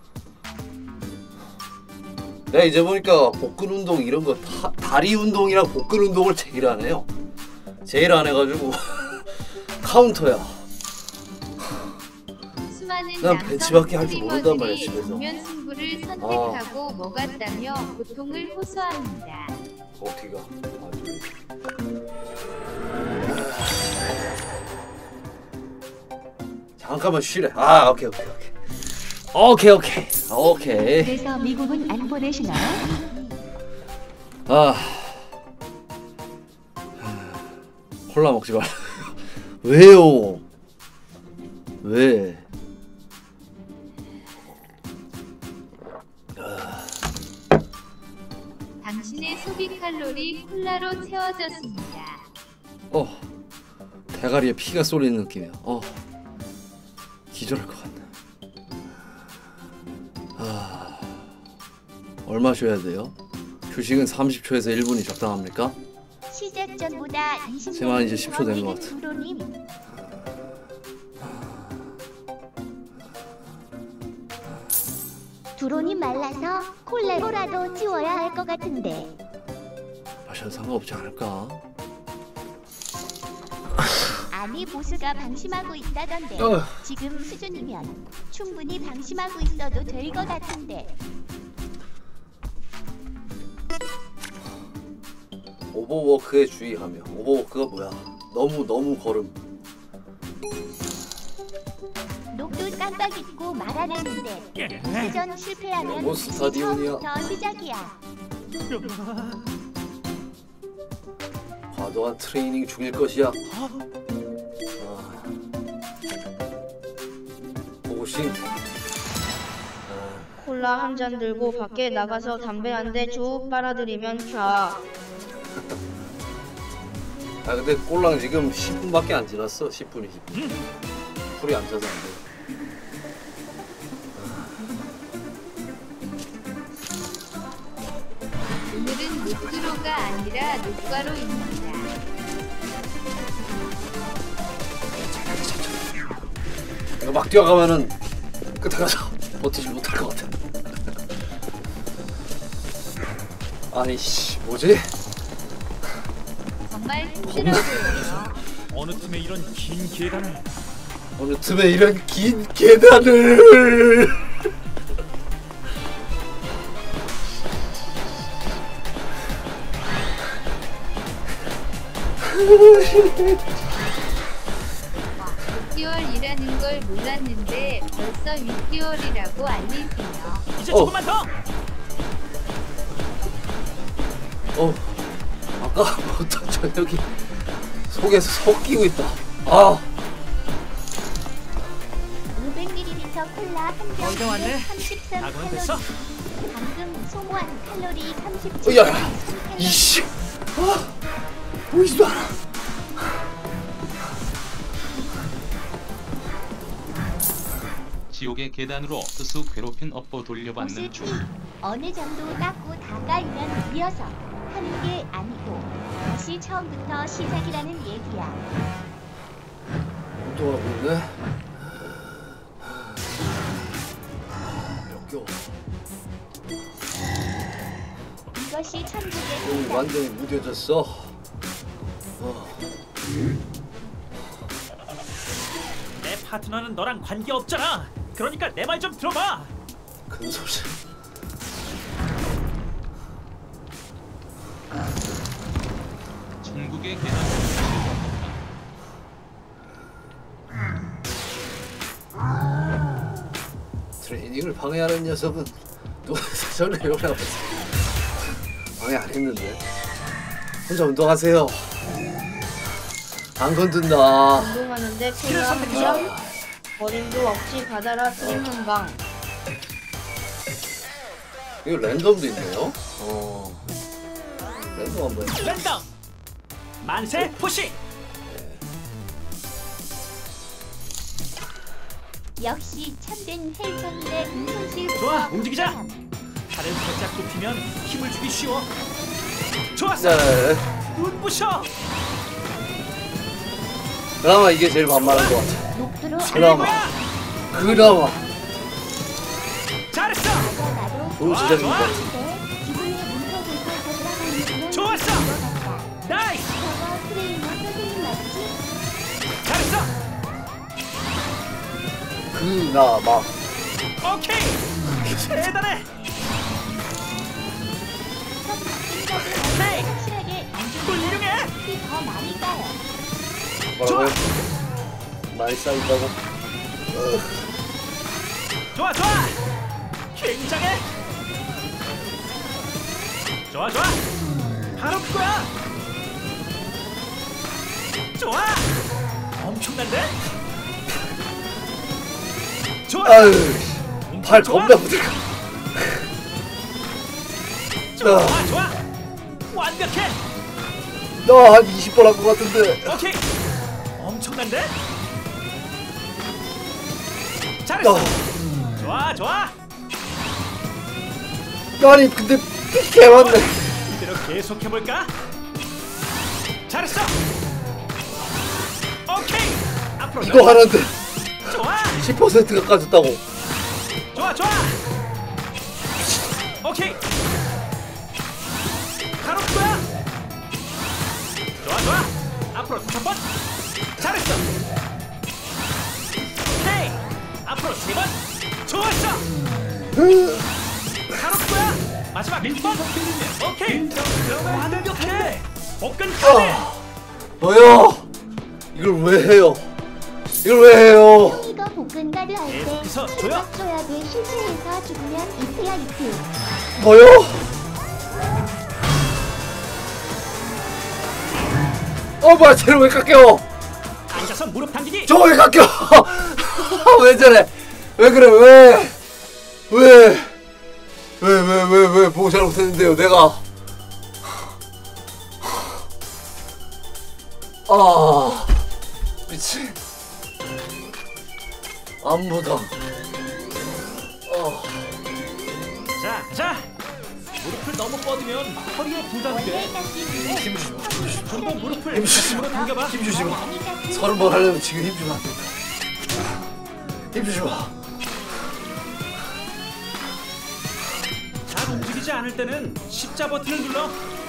내가 이제 보니까 복근 운동 이런 거 다리 운동이랑 복근 운동을 제일 안 해요. 제일 안 해가지고 카운터야. 난 벤치밖에 할 줄 모른단 말이야 집에서. 정면 승부를 선택하고 뭐 같다며 고통을 호소합니다. 어디가? 잠깐만 쉬래. 오케이. 그래서 미국은 안 보내시나요? 콜라 먹지 말라. 왜요? 왜? 당신의 소비 칼로리 콜라로 채워졌습니다. 대가리에 피가 쏠리는 느낌이야. 기절할 것 같네. 얼마 쉬어야 돼요? 휴식은 30초에서 1분이 적당합니까? 시작 전보다 20분 제가 이제 10초 된 것 같아. 두론이 말라서 콜레로라도 지워야 할 것 같은데. 마셔도 상관없지 않을까? 아니 보스가 방심하고 있다던데. 지금 수준이면 충분히 방심하고 있어도 될 것 같은데. 오버워크에 주의하며. 오버워크가 뭐야? 너무 걸음. 녹도 깜빡 잊고 말하려는데 회전 실패하면 뭐 다시 스타디움이야. 처음부터 시작이야. 과도한 트레이닝 중일 것이야. 보고싱. 콜라 한 잔 들고 밖에 나가서 담배 한 대 쭉 빨아들이면 쫙. 아 근데 꼴랑 지금 10분밖에 안 지났어. 10분이 10분. 풀이 안 차서 안 돼. 오늘은 녹두로가 아니라 녹과로입니다. 이거 막 뛰어가면은 끝에 가서 버티지 못할 것 같아. 아니 씨 뭐지? 정말 힘들어 보여요. 어느 틈에 이런 긴 계단을 어느 틈에 이런 긴 계단을 와, 6개월이라는 걸 몰랐는데 벌써 6개월이라고 알리세요. 이제 조금만 더. 아까부터 저녁이 속에서 섞이고 있다. 아 500ml 콜라 한 거의 다 왔네. 병에 나고는 됐어. 33칼로리. 방금 소모한 칼로리 37. 야야 이씨 보이지도 않아. 지옥의 계단으로 스스 괴롭힌 업보 돌려받는 중. 어느 정도 닦고 다 깔면 이어서 하는 게 아니고 다시 처음부터 시작이라는 얘기야. 또 하고 있네. 역겨워. 이것이 천국의 여기 계단. 완전히 무뎌졌어. 내 파트너는 너랑 관계 없잖아. 그러니까 내 말 좀 들어봐. 큰 소리. 천국의 계단. 트레이닝을 방해하는 녀석은 또 사전에 연락을 방해 안 했는데. 혼자 운동하세요. 안 건든다. 운동하는데 콜라 한 병. 어림도 없이 받아라 크림 한 방. 이거 랜덤도 있네요. 랜덤 한번. 랜덤. 만세 푸시. 역시 참된 헬창인의 손실. 좋아 움직이자. 팔을 살짝 굽히면 힘을 주기 쉬워. 좋았어. 네. 눈부셔. 그나마 이게 제일 만만한 것 같아. 녹두로 그나마. 잘했어. 좋은 제작인 것 같아. 기분이 뭉쳐들고 돌아가는 좋았어. 나이스. 저거 트레이너 선생님 맞지? 잘했어. 그나마. 오케이. 대단해. 확실하게 안 훌륭해. 더 많이 까요. 뭐라고요? 많이 쌓인다고? 좋아. 굉장해. 좋아. 바로 그거야. 좋아. 엄청난데? 좋아. 아유, 팔 겁나 부들까. 좋아. 완벽해. 나 한 20번 한 것 같은데. 오케이. 엄청난데? 잘했어. 좋아. 아니 근데 개 많네. 이대로 계속 해볼까? 잘했어. 오케이. 앞으로 이거 하는데 좋아. 10%가 까졌다고. 좋아. 오케이. 바로 그거야. 좋아. 앞으로 5번. 잘했어. 오케이. 앞으로 3번. 좋았어. 바로 그거야. 마지막 1번. 오케이. 완벽해. 복근 카드. 뭐요? 이걸 왜 해요? 더 복근 가드 할때 계속해서 힘 줘요. 딱 줘야 돼. 실수해서 죽으면 이트야 이트. 뭐요? 뭐야 쟤를 왜 깎여? 앉아서 무릎 당기기. 저거 왜 깎여? 왜 저래? 왜 그래? 왜 보고 잘못했는데요 내가. 미친. 안무다. 자, 무릎을 너무 뻗으면 허리에 부담이 돼. 좀 더 무릎을 가슴으로 당겨봐. 힘 주지 마. 30번 하려면 지금 힘 주면 안 된다. 힘 주지 마. 잘 움직이지 않을 때는 십자 버튼을 눌러.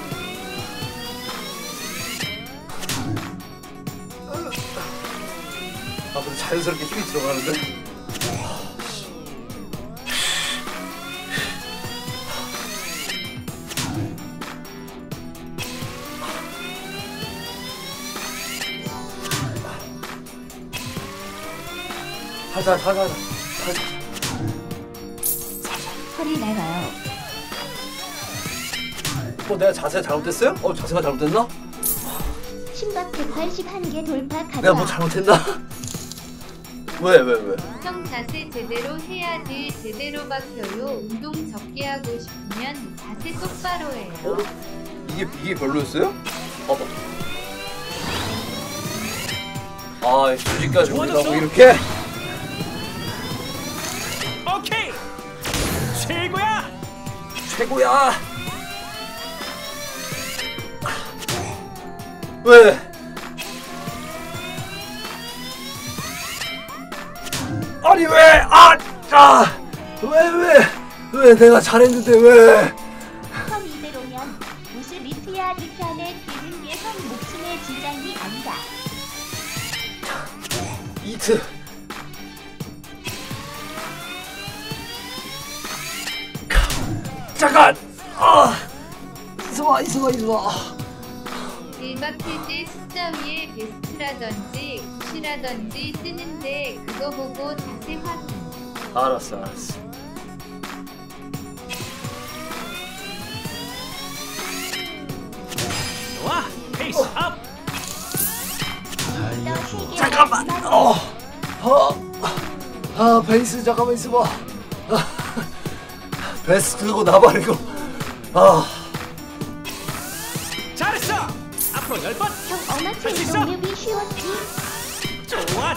앞으로 자연스럽게 힘이 들어가는데. 하자. 허리 나가요. 내가 자세 잘못됐어요? 자세가 잘못됐나? 심박 181개 돌파 가자. 내가 뭐 잘못했나? 왜? 형 자세 제대로 해야지. 제대로 박혀요. 운동 적게 하고 싶으면 자세 똑바로 해요. 이게 별로였어요? 휴지까지 올리라고 이렇게? 오케이. 최고야. 왜? 아니 왜? 왜 내가 잘했는데 왜? 형 이대로면 무슨 이트야 이트 안에 기른 게 형 목숨에 지장이 안다. 이트. 잠깐. 있어봐. 1박힐 때 숫자 위에 베스트라든지 굿이라든지 뜨는데 그거 보고 자세 확인. 알았어. 좋아. 페이스 업. 잠깐만. 베이스 잠깐만 있어봐. 베스트고 나발이고. 잘했어. 앞으로 10번. 형 어마체 동료비 쉬웠지? 좋아.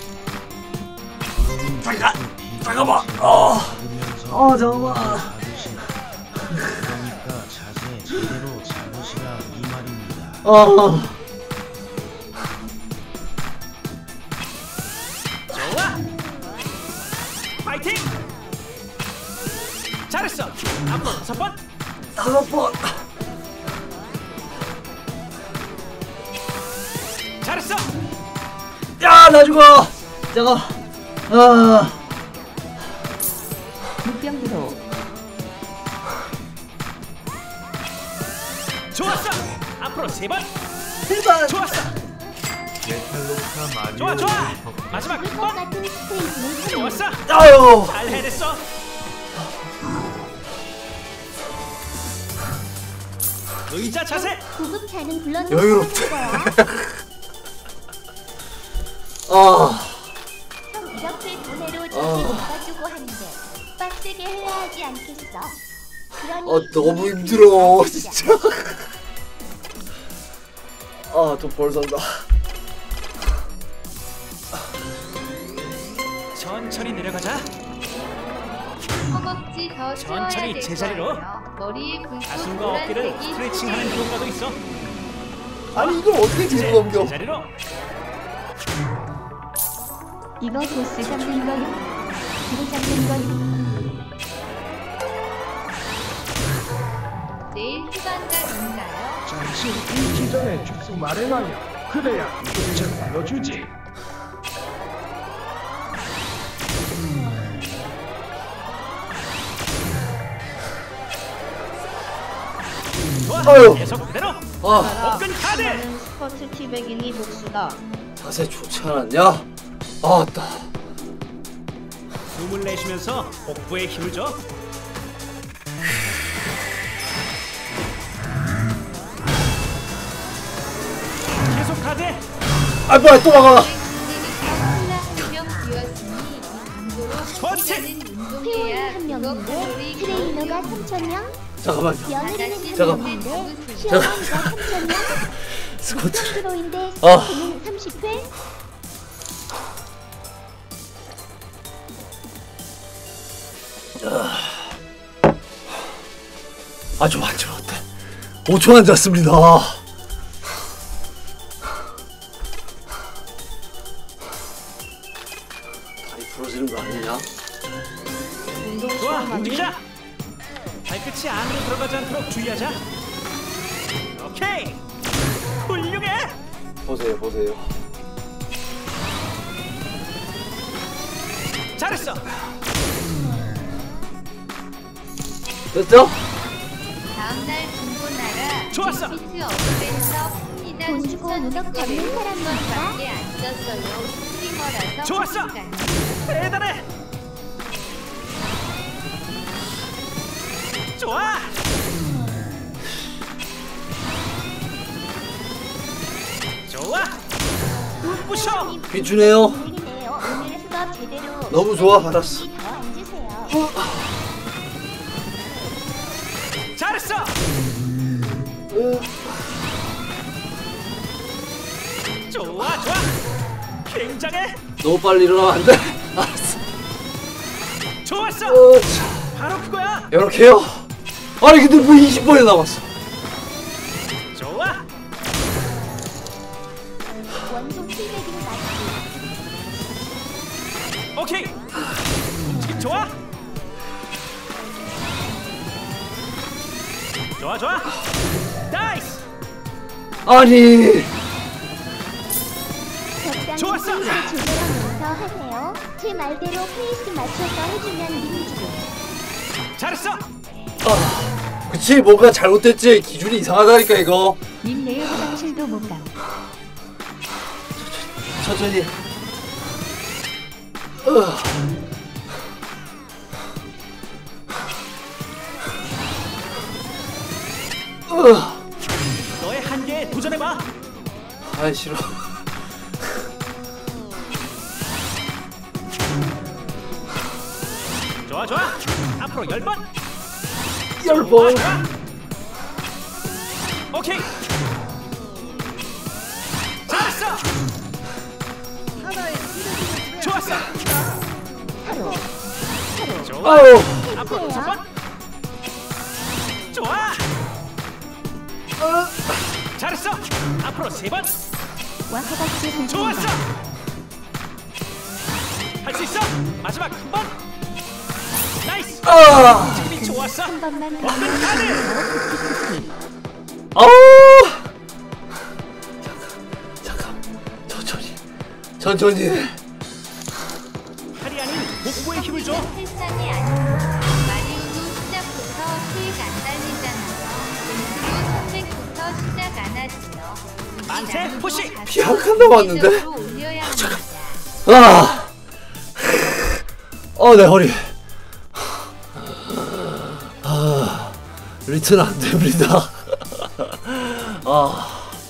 잠깐만. 잠깐만. 그러니까 자세 제대로 잡으시라 이 말입니다. 좋아. 파이팅. 잘했어. 앞으로 5번. 5번. 잘했어. 야, 나 죽어. 잠깐. 무병으로. 좋았어. 앞으로 3번. 좋았어. 메탈로카 마리오. 좋아. 마지막 1번. 좋았어. 아유. 잘 해냈어. 의자 자세. 구급차는 불러놓고 여유롭다. 형 이렇게 돈으로 저기 못 가지고 하는데 빡세게 해야 하지 않겠어? 그러니 너무 힘들어 진짜. 또 벌선다. 천천히 내려가자. 허벅지 더 채워야 천천히 될 제자리로. 거예요. 머리에 붉고 가슴과 어깨를 노란색이 스트레칭하는 효과도 있어. 아니 이걸 어떻게 뒤로 넘겨? 제자리로. 이거 보스 잡는 거요? 뒤로 잡는 거요? 내일 휴관각인가요? 잠시 잊기 전에 주소 말해놔요. 그래야 이것을 불러주지. 좋아. 계속 그대로. 복근 카드. 나는 스쿼트 티백이니 복수다. 자세 좋지 않았냐? 아따. 숨을 내쉬면서 복부에 힘을 줘. 계속 가대. 아 뭐야 또 막아. 회원 한 명인데 트레이너가 3,000명? 잠깐만요. 며느리는 잠깐만. 3명인데 시어머니가 3,000명? 스쿼트. 프로인데 아. 스쿼트는 30회? 아 좀 앉으면 어때? 5초 앉았습니다. 다리 부러지는 거 아니냐? 좋아, 움직이자. 발끝이 안으로 들어가지 않도록 주의하자. 오케이, 훌륭해. 보세요 보세요. 잘했어. 됐죠? 다음날 중고나라 좋았어. 피트 어드벤처 팝니다. 돈 주고 누적 받는 사람입니다. 밖에 앉았어요. 스트리머라서 좋았어. 확실히 대단해. 좋아. 좋아. 눈부셔. 비추네요. 오늘 수업 제대로 너무 좋아. 알았어. 더 앉으세요. 잘했어. 좋아 좋아. 굉장해. 너무 빨리 일어나면 안 돼. 알았어. 좋았어. 바로 그거야. 이렇게요? 아니 근데 뭐 20번이 남았어. 좋아. 원종 700인 맞지? 오케이. 움직임 좋아. 좋아 좋아. 나이스. 아니. 적당히 페이스 조절하면서 하세요. 제 말대로 페이스 맞춰서 해주면 리미주고. 잘했어. 아, 그치 뭔가 잘못됐지. 기준이 이상하다니까 이거. 님 내일 화장실도 못 가. 천천히. 너의 한계에 도전해봐. 아이 싫어. 좋아 좋아. 앞으로 10번. 10번. 오케이. 잘했어. 좋았어. 좋아. 아우. 앞으로 5번. 좋아. 잘했어. 앞으로 3번. 와 허벅지 좋았어. 할 수 있어. 마지막 한 번. 나이스. 지금이 좋았어. 한 번만 더. 아우. 잠깐. 천천히. 팔이 아닌 복부에 힘을 줘. 헬산이 아니고 마리오도 시작부터 수익 안 달리잖아요. 벤트도 300부터 시작 안 하지요. 만세 푸시. 피 한 칸 남았는데? 올려야 합니다. 아. 내 허리. 아. 리트는 안 됩니다. 아.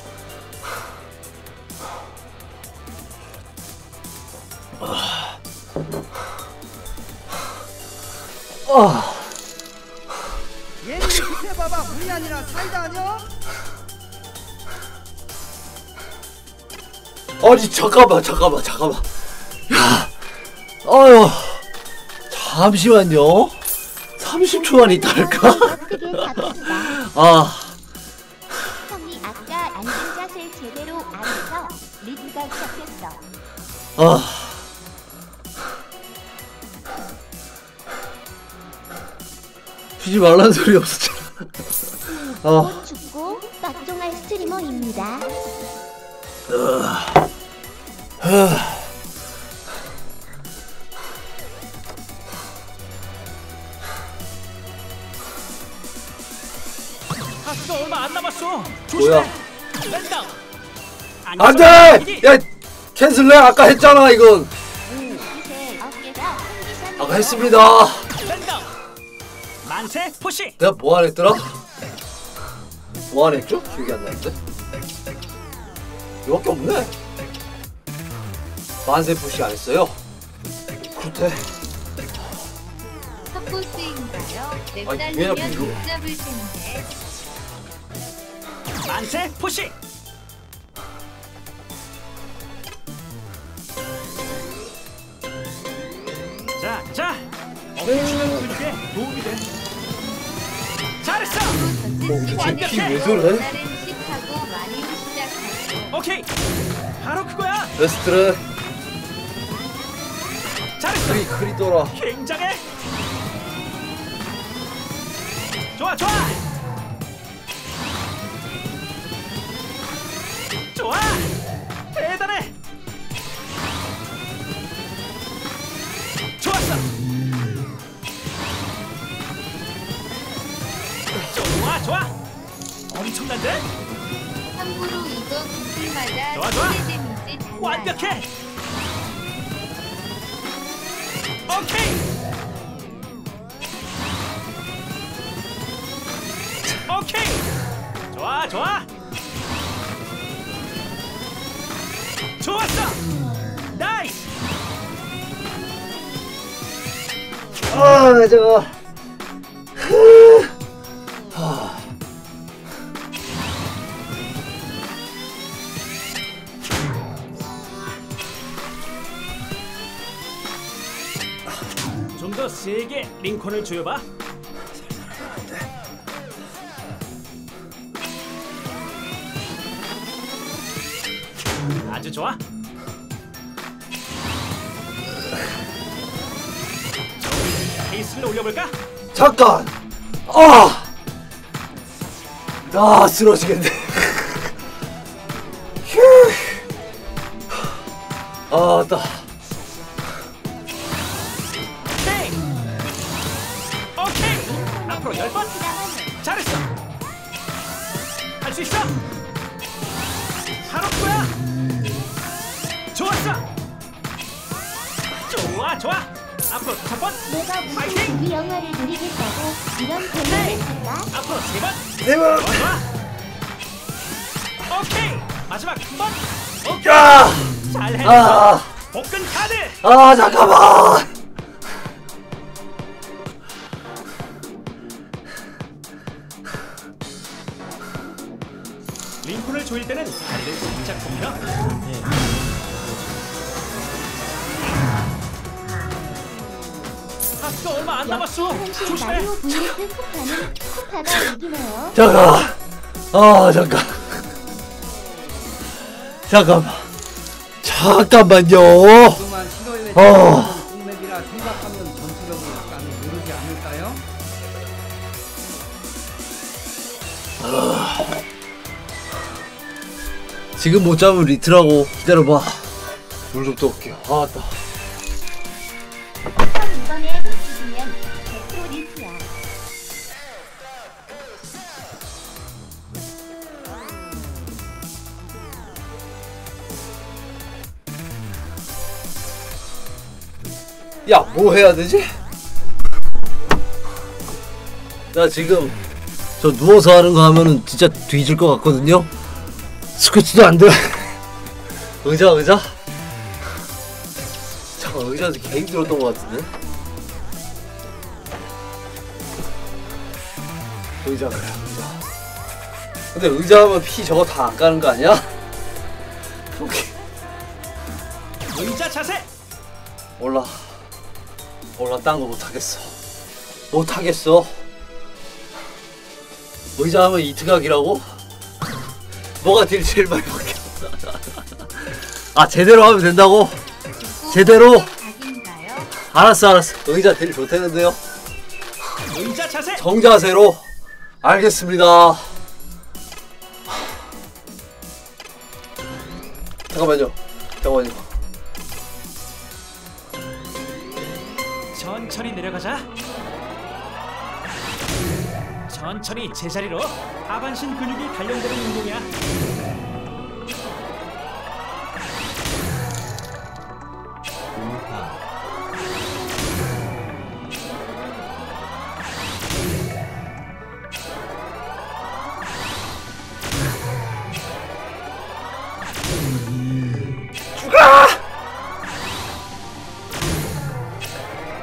얘는 밑에 봐봐. 물이 아니라 사이다 아니야? 아니 잠깐만. 야. 아유. 잠시만요. 30초만 있다할까? 아. 형이 아까 앉은 자세 제대로 안 해서 리드가 시작했어. 아. 쉬지 말란 소리 없었잖아. 곧 죽고 빡종할 스트리머입니다. 가스가 얼마 안 남았어. 뭐야? 조심해. 랜다. 안돼! 야 캔슬해. 아까 했잖아 이건. 이제 어깨가 아까 했습니다. 만세 푸시. 내가 뭐 안 했더라? 뭐 안 했죠? 기억이 안 나는데. 이거밖에 없네. 만세 푸시 안 했어요. 그렇대. 탑보스인가요? 아니, 랩달리면 왜 못 잡을 텐데. 만세 푸시. 자, 어깨치는 근육에 도움이 돼. 잘했어. 피 왜 저래? 식하고 많이 시작하고. 오케이, 바로 그거야. 레스트를 잘했어. 크리도라. 굉장해. 좋아. 대단해. 좋았어. 좋아. 엄청난데? 참고로 이거 구슬마다 좋아. 소리 데미지 달라요. 완벽해. 오케이. 좋아. 좋았어. 나이스. 저거. 좀 더 세게 링컨을 조여봐. 아주 좋아. 페이스를 올려볼까? 잠깐. 쓰러지겠네. 따. 오케이. 앞으로 10번. 잘했어. 할 수 있어. 바로 그거야. 좋았어. 좋아. 앞으로 5번. 내가 무슨 이 영화를 누리겠다고 이런 대면을 할까? 앞으로 3번. 4번. 좋아. 오케이. 마지막 1번. 오케이. 야! 잘했어. 복근 카드. 잠깐만. 링콘을 조일 때는 다리를 살짝 굽혀. 하스가 얼마 안 남았어. 조심해. 마리오 vs 쿠파는 쿠파가 이기네요. 잠깐만요. 그만 시도에 공맥이라 생각하면 전투력을 약간 오르지 않을까요? 지금 못 잡으면 리트라고. 기다려봐. 물 좀 떠올게요. 따. 이번에 못 죽이면 100% 리트야. 야, 뭐 해야 되지? 나 지금 저 누워서 하는 거 하면은 진짜 뒤질 것 같거든요. 스쿼트도 안 돼. 의자. 잠깐, 의자도 개 힘들었던 것 같은데. 의자. 근데 의자 하면 피 저거 다 안 까는 거 아니야? 오케이. 의자 자세. 몰라, 딴 거 못하겠어. 의자 하면 이트각이라고? 뭐가 딜 제일 많이 바뀌었어? 제대로 하면 된다고? 제대로? 알았어. 의자 딜 좋다는데요? 의자 자세. 정자세로? 알겠습니다. 잠깐만요. 천천히 내려가자. 천천히 제자리로. 하반신 근육이 단련되는 운동이야.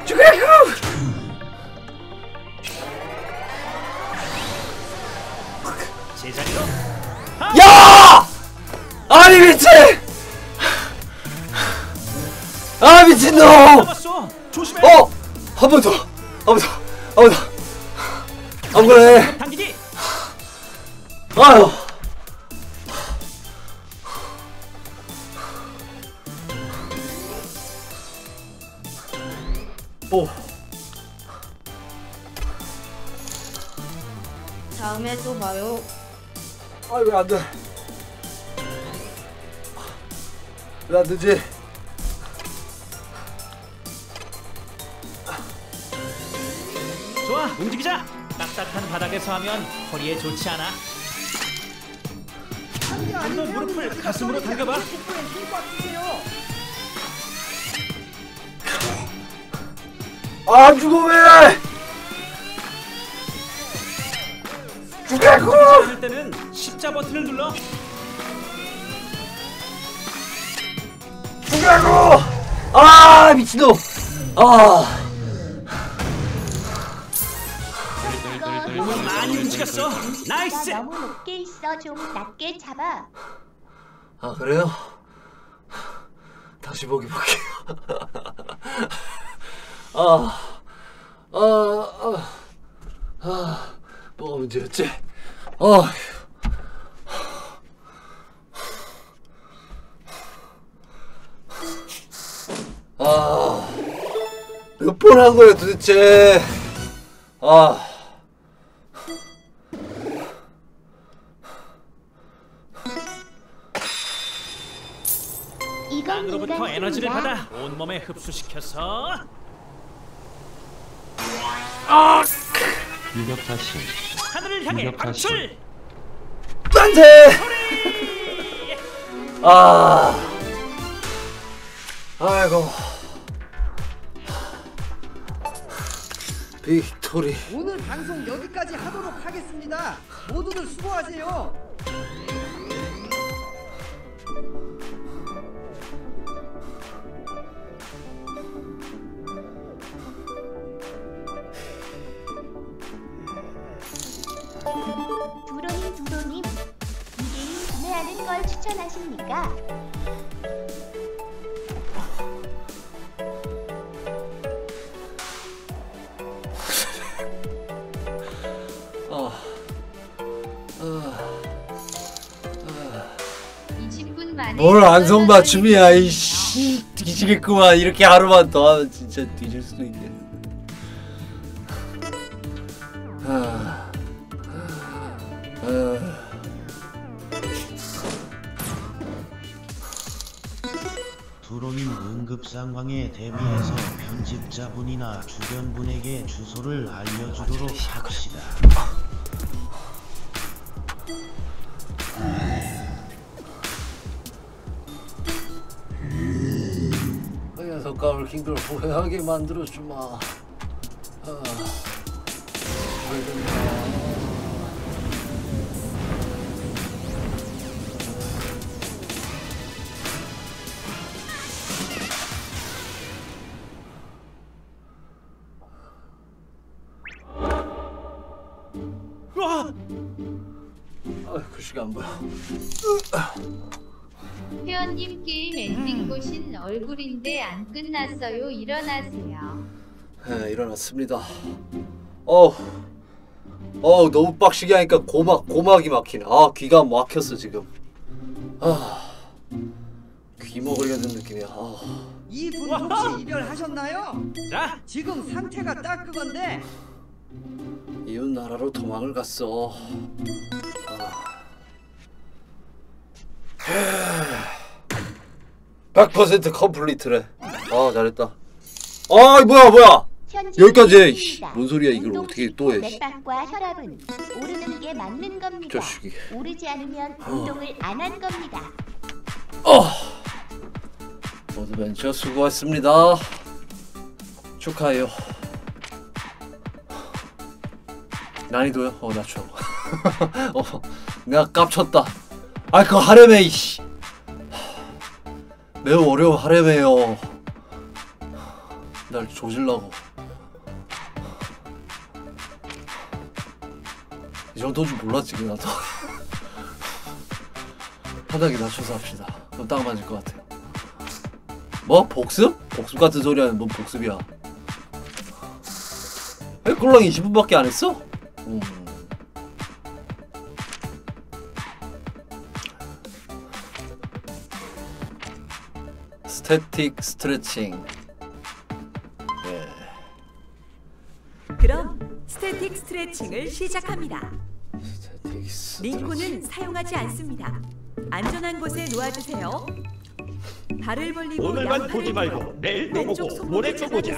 죽이라고! 제자리로. 야! 아니 미친! 아 미친놈! 조심해. 한 번 더, 아무거나 해. 당기기. 아유. 오. 다음에 또 봐요. 아 왜 안 돼? 왜 안 되지? 좋아, 움직이자. 딱딱한 바닥에서 하면 허리에 좋지 않아. 좀 더 무릎을 가슴으로 당겨봐. 안 죽어 왜? 죽겠고! 할 때는 십자 버튼을 눌러. 죽겠고! 아 미친놈! 아. 몸을 많이 움직였어. 나이스. 너무 높게 있어. 좀 낮게 잡아. 아 그래요? 다시 보기 볼게요. 뭐가 문제였지? 몇 번 한 거야 도대체? 땅으로부터 에너지를 받아 온몸에 흡수시켜서 유격하신 하늘을 향해 방출! 만세! 아이고 빅토리. 오늘 방송 여기까지 하도록 하겠습니다. 모두들 수고하세요. 두로님, 이 게임 구매하는 걸 추천하십니까? 뭘 안성맞춤이야 이씨. 뒤지겠구만. 이렇게 하루만 더 하면 진짜 뒤질 수도 있겠네. 두로님 응급 상황에 대비해서 편집자분이나 주변 분에게 주소를 알려주도록 합시다. 녀석감을 킹들 후회하게 만들어주마. 그 시간 뭐야? 회원님 게임 엔딩 보신 얼굴인데 안 끝났어요. 일어나세요. 네, 일어났습니다. 너무 빡시게 하니까 고막이 막히네. 귀가 막혔어 지금. 귀 먹으려는 느낌이야. 이분 혹시 이별하셨나요? 자, 지금 상태가 딱 그건데. 이웃 나라로 도망을 갔어. 100% 컴플리트래. 잘했다. 뭐야 여기까지 해. 뭔 소리야 이걸 어떻게 또 해. 맥박과 혈압은 오르는 게 맞는 겁니다. 자식이. 오르지 않으면 운동을 안 한 겁니다. 어드벤처 수고했습니다. 축하해요. 난이도요? 낮춰. 내가 깝쳤다. 그거 하려면 이씨. 매우 어려워 하려면요. 날 조질라고. 이 정도는 줄 몰랐지 나도. 바닥에 낮춰서 합시다. 그럼 딱 맞을 것 같아요. 뭐? 복습? 복습 같은 소리 하는 뭔 복습이야. 왜 꼴랑 20분밖에 안 했어? 스태틱 스트레칭. 네. 그럼 스태틱 스트레칭을 시작합니다. 링콘은 사용하지 않습니다. 안전한 곳에 놓아주세요. 발을 벌리고 오늘만 보지 말고 내일도 보고 모레도 보자.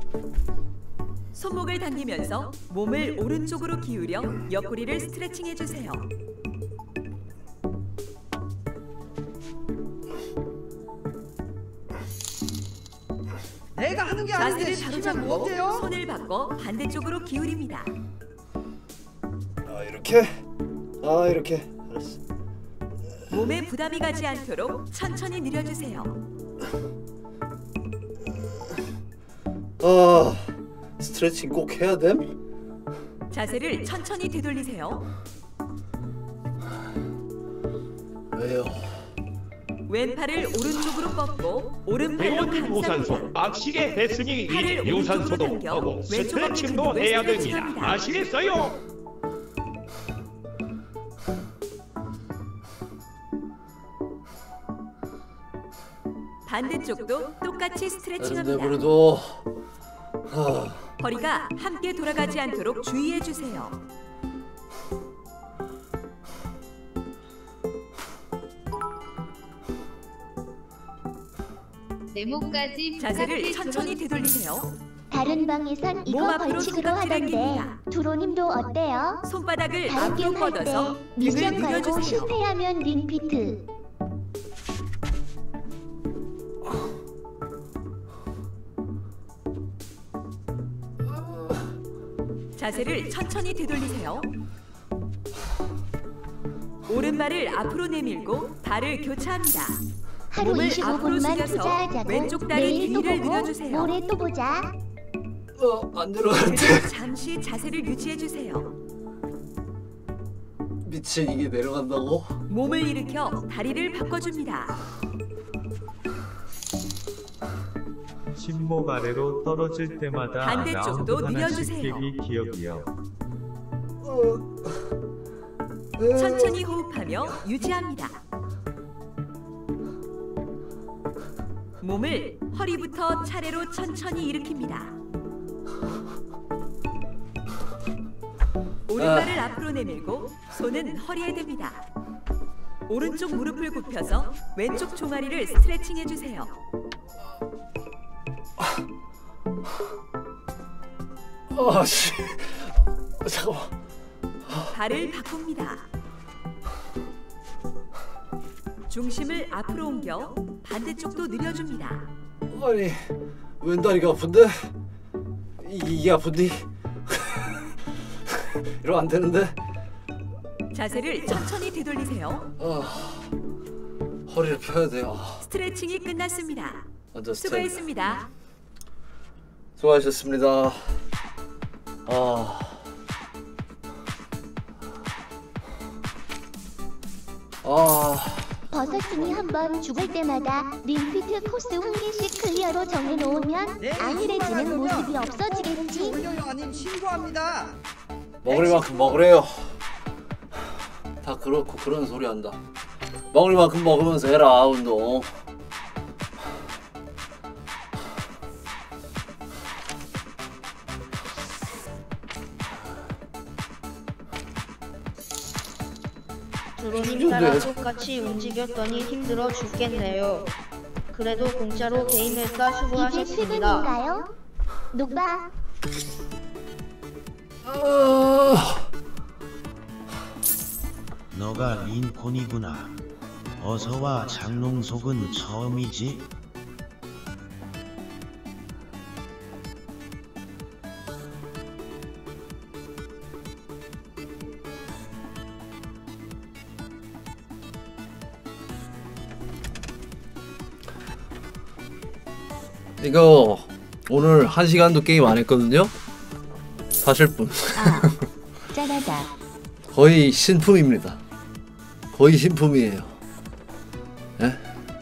손목을 당기면서 몸을 오른쪽으로 기울여 옆구리를 스트레칭해주세요. 내가 하는 게 아닌데 자세를 시키면 바로잡고 어때요? 손을 바꿔 반대쪽으로 기울입니다. 아 이렇게? 아 이렇게. 알았어. 몸에 부담이 가지 않도록 천천히 늘려주세요. 아 스트레칭 꼭 해야 됨? 자세를 천천히 되돌리세요. 왜요? 왼팔을 오른쪽으로 뻗고 오른팔로 배우는 유산소 감쌉니다. 확실히 했으니 이제 유산소도 하고 스트레칭도 해야 됩니다. 아시겠어요? 반대쪽도 똑같이 스트레칭합니다. 근데 그래도 허리가 함께 돌아가지 않도록 주의해주세요. 네모까지 자세를 천천히 되돌리세요. 다른 방에선 몸 이거 앞으로 벌칙으로 손깍지를 하던데 낍니다. 두로님도 어때요? 손바닥을 다른 앞으로 게임 할 때 뻗어서 미션 등을 걸고 늘려주세요. 실패하면 링피트. 자세를 천천히 되돌리세요. 오른발을 앞으로 내밀고 발을 교차합니다. 하루 몸을 25분만 앞으로 숙여서 투자하자고. 왼쪽 다리 내일 또 뒤를 보고 늘려주세요. 모레 또 보자. 안 들어간대. 그리고 잠시 자세를 유지해주세요. 미친 이게 내려간다고? 몸을 일으켜 다리를 바꿔줍니다. 신목 아래로 떨어질 때마다 반대쪽도 라운드 하나씩 늘려주세요. 깨기 기억이요. 천천히 호흡하며 유지합니다. 몸을 허리부터 차례로 천천히 일으킵니다. 오른발을 앞으로 내밀고 손은 허리에 댑니다. 오른쪽 무릎을 굽혀서 왼쪽 종아리를 스트레칭 해주세요. 아씨 잠깐만. 발을 바꿉니다. 중심을 앞으로 옮겨 반대쪽도 늘려줍니다. 아니 왼다리가 아픈데? 이게 아픈디? 이러면 안 되는데? 자세를 천천히 되돌리세요. 허리를 펴야 돼요. 스트레칭이 끝났습니다. 앉아 수고했습니다. 수고하셨습니다. 버섯님이 한번 죽을 때마다 링피트 코스 한 개씩 클리어로 정해놓으면 안일해지는 모습이 없어지겠지. 올려요아님 신고합니다. 먹을 만큼 먹으래요. 다 그렇고 그런 소리 한다. 먹을 만큼 먹으면서 해라 운동. 드로님 따라 똑같이 움직였더니 힘들어 죽겠네요. 그래도 공짜로 게임했다 이제 수고하셨습니다. 퇴근인가요? 노바. 너가 린콘이구나. 어서와 장롱속은 처음이지? 이거 오늘 1시간도 게임 안 했거든요. 사실 분. 짠하다. 거의 신품입니다. 거의 신품이에요. 예?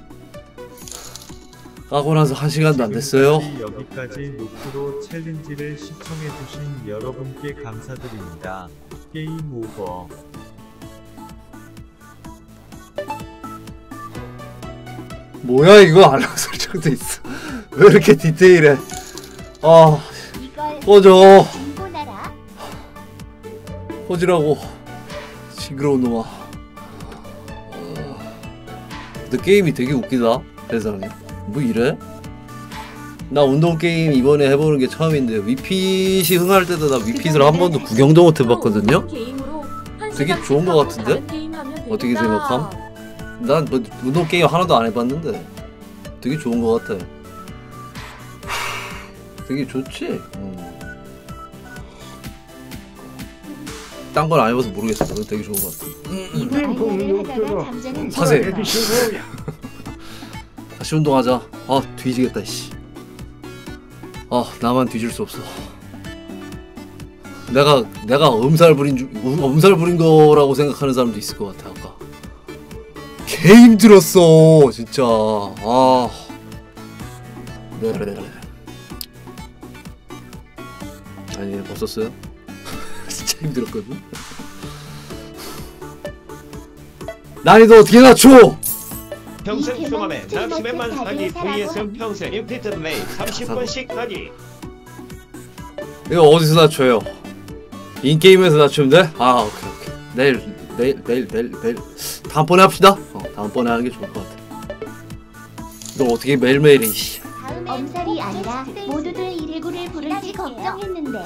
까고 나서 1시간도 안 됐어요. 여기까지 노프로 챌린지를 시청해주신 여러분께 감사드립니다. 게임 오버. 뭐야 이거 알람 설정돼 있어. 왜 이렇게 디테일해? 아, 꺼져. 꺼지라고. 징그러운 놈아. 근데 게임이 되게 웃기다. 세상에. 뭐 이래? 나 운동 게임 이번에 해보는 게 처음인데 위핏이 흥할 때도 나 위핏을 한 번도 구경도 못 해봤거든요. 되게 좋은 거 같은데? 어떻게 생각함? 난 뭐 운동 게임 하나도 안 해봤는데 되게 좋은 거 같아. 되게 좋지? 딴 건 안 해봐서 모르겠어. 되게 좋은 거 같아. 사세. 다시 운동하자. 아 뒤지겠다 씨. 아 나만 뒤질 수 없어. 내가 엄살 부린 거라고 생각하는 사람도 있을 것 같아. 아까 개 힘들었어 진짜. 아 네네네. 아니 못 썼어요? 진짜 힘들었거든. 난이도 어떻게 낮춰? 평생 수감에 낚시맨만 사기 vs 평생 인피트 메이 30번씩 하기. 이거 어디서 낮춰요? 인게임에서 낮추면 돼? 아 오케이. 내일 다음번에 합시다. 다음번에 하는 게 좋을 것 같아. 너 어떻게 매일매일 해 씨. 엄살이 아니라 모두들 119를 부를지 걱정했는데.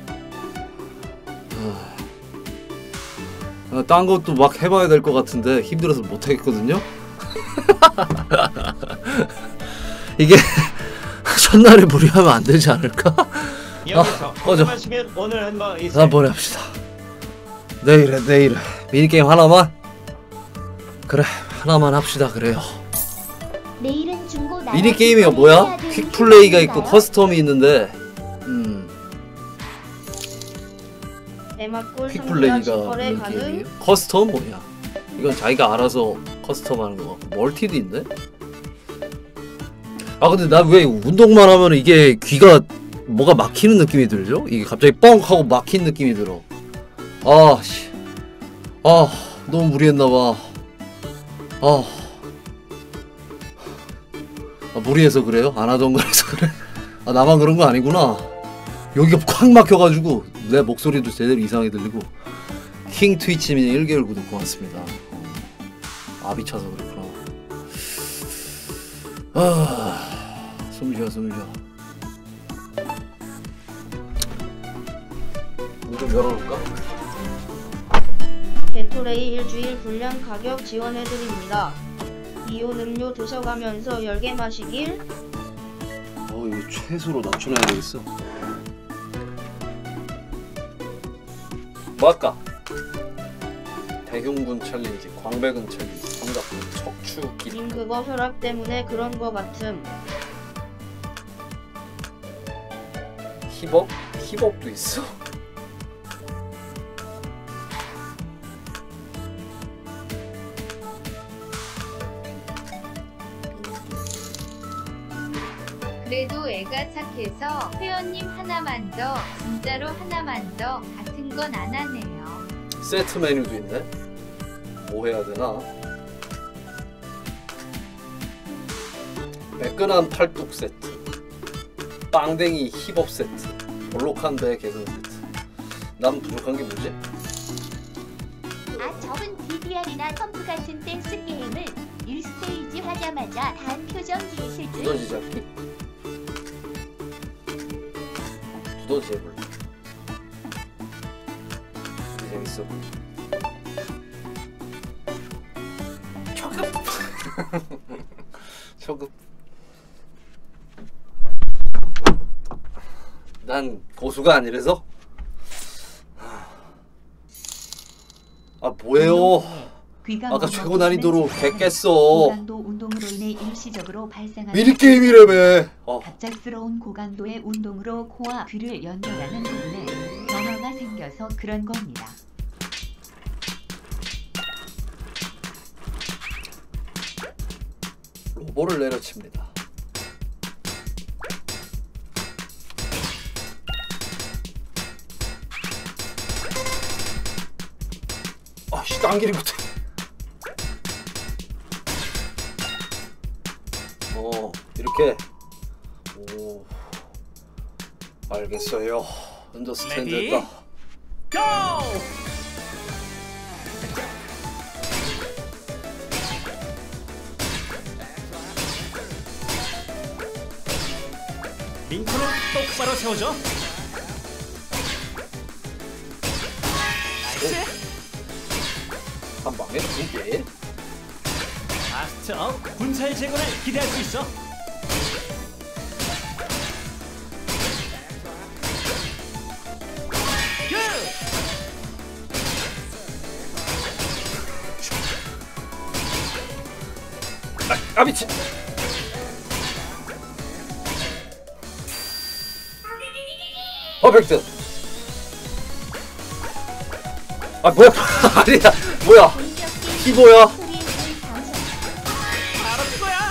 딴 것도 막 해봐야 될 것 같은데 힘들어서 못 하겠거든요. 이게 첫날에 무리하면 안 되지 않을까? 꺼져. 다음번에 합시다. 내일에 미니게임 하나만? 그래 하나만 합시다. 그래요. 내일은 중고 미니게임이 뭐야? 퀵플레이가 있고 커스텀이 있는데 퀵플레이가 미니게임이에요? 커스텀 뭐야? 이건 자기가 알아서 커스텀 하는 거 같고 멀티도 있네? 아 근데 나 왜 운동만 하면 이게 귀가 뭐가 막히는 느낌이 들죠? 이게 갑자기 뻥 하고 막힌 느낌이 들어. 아 씨. 아 너무 무리했나봐. 무리해서 그래요? 안 하던 거라서 그래? 아 나만 그런 거 아니구나. 여기가 콱 막혀가지고 내 목소리도 제대로 이상하게 들리고. 킹 트위치님 1개월 구독 고맙습니다. 압이 차서 그렇구나. 숨 쉬어. 문 좀 열어놓을까? 게토레이 일주일 분량 가격 지원해드립니다. 이온 음료 드셔가면서 10개 마시길. 이거 최소로 낮춰놔야 되겠어. 뭐 할까? 대흉군 챌린지, 광배근 챌린지, 삼각근, 척추 기. 님 그거 혈압 때문에 그런 거 같음. 힙업? 힙업도 있어? 그래도 애가 착해서 회원님 하나만 더, 진짜로 하나만 더 같은 건 안 하네요. 세트 메뉴도 있네? 뭐 해야 되나? 매끈한 팔뚝 세트, 빵댕이 힙업 세트, 볼록한 배 개선 세트. 남 부족한 게 뭐지? 저분 DDR이나 컴프 같은 댄스 게임을 1스테이지 하자마자 단 표정 지으실 듯. 두더지 잡기? 두더지 해볼래. 재밌어. 초급. 난 고수가 아니라서. 아 뭐예요? 아까 최고 난이도로 개 깼어. 고강도 운동으로 인해 일시적으로 발생하는 미니게임이라며. 갑작스러운 고강도의 운동으로 코와 귀를 연결하는 부분에 변화가 생겨서 그런 겁니다. 로보를 내려칩니다. 아씨, 당기리 못해. 이렇게. 오, 알겠어요. 언더스탠드 했다. 고! 링크는 똑바로 세워줘. 나이스. 한 방에 2개. 마스터 군사의 재건을 기대할 수 있어. 아 미친. 퍼펙트. 아 뭐야. 아니야 뭐야. 피보야. 바로 그거야.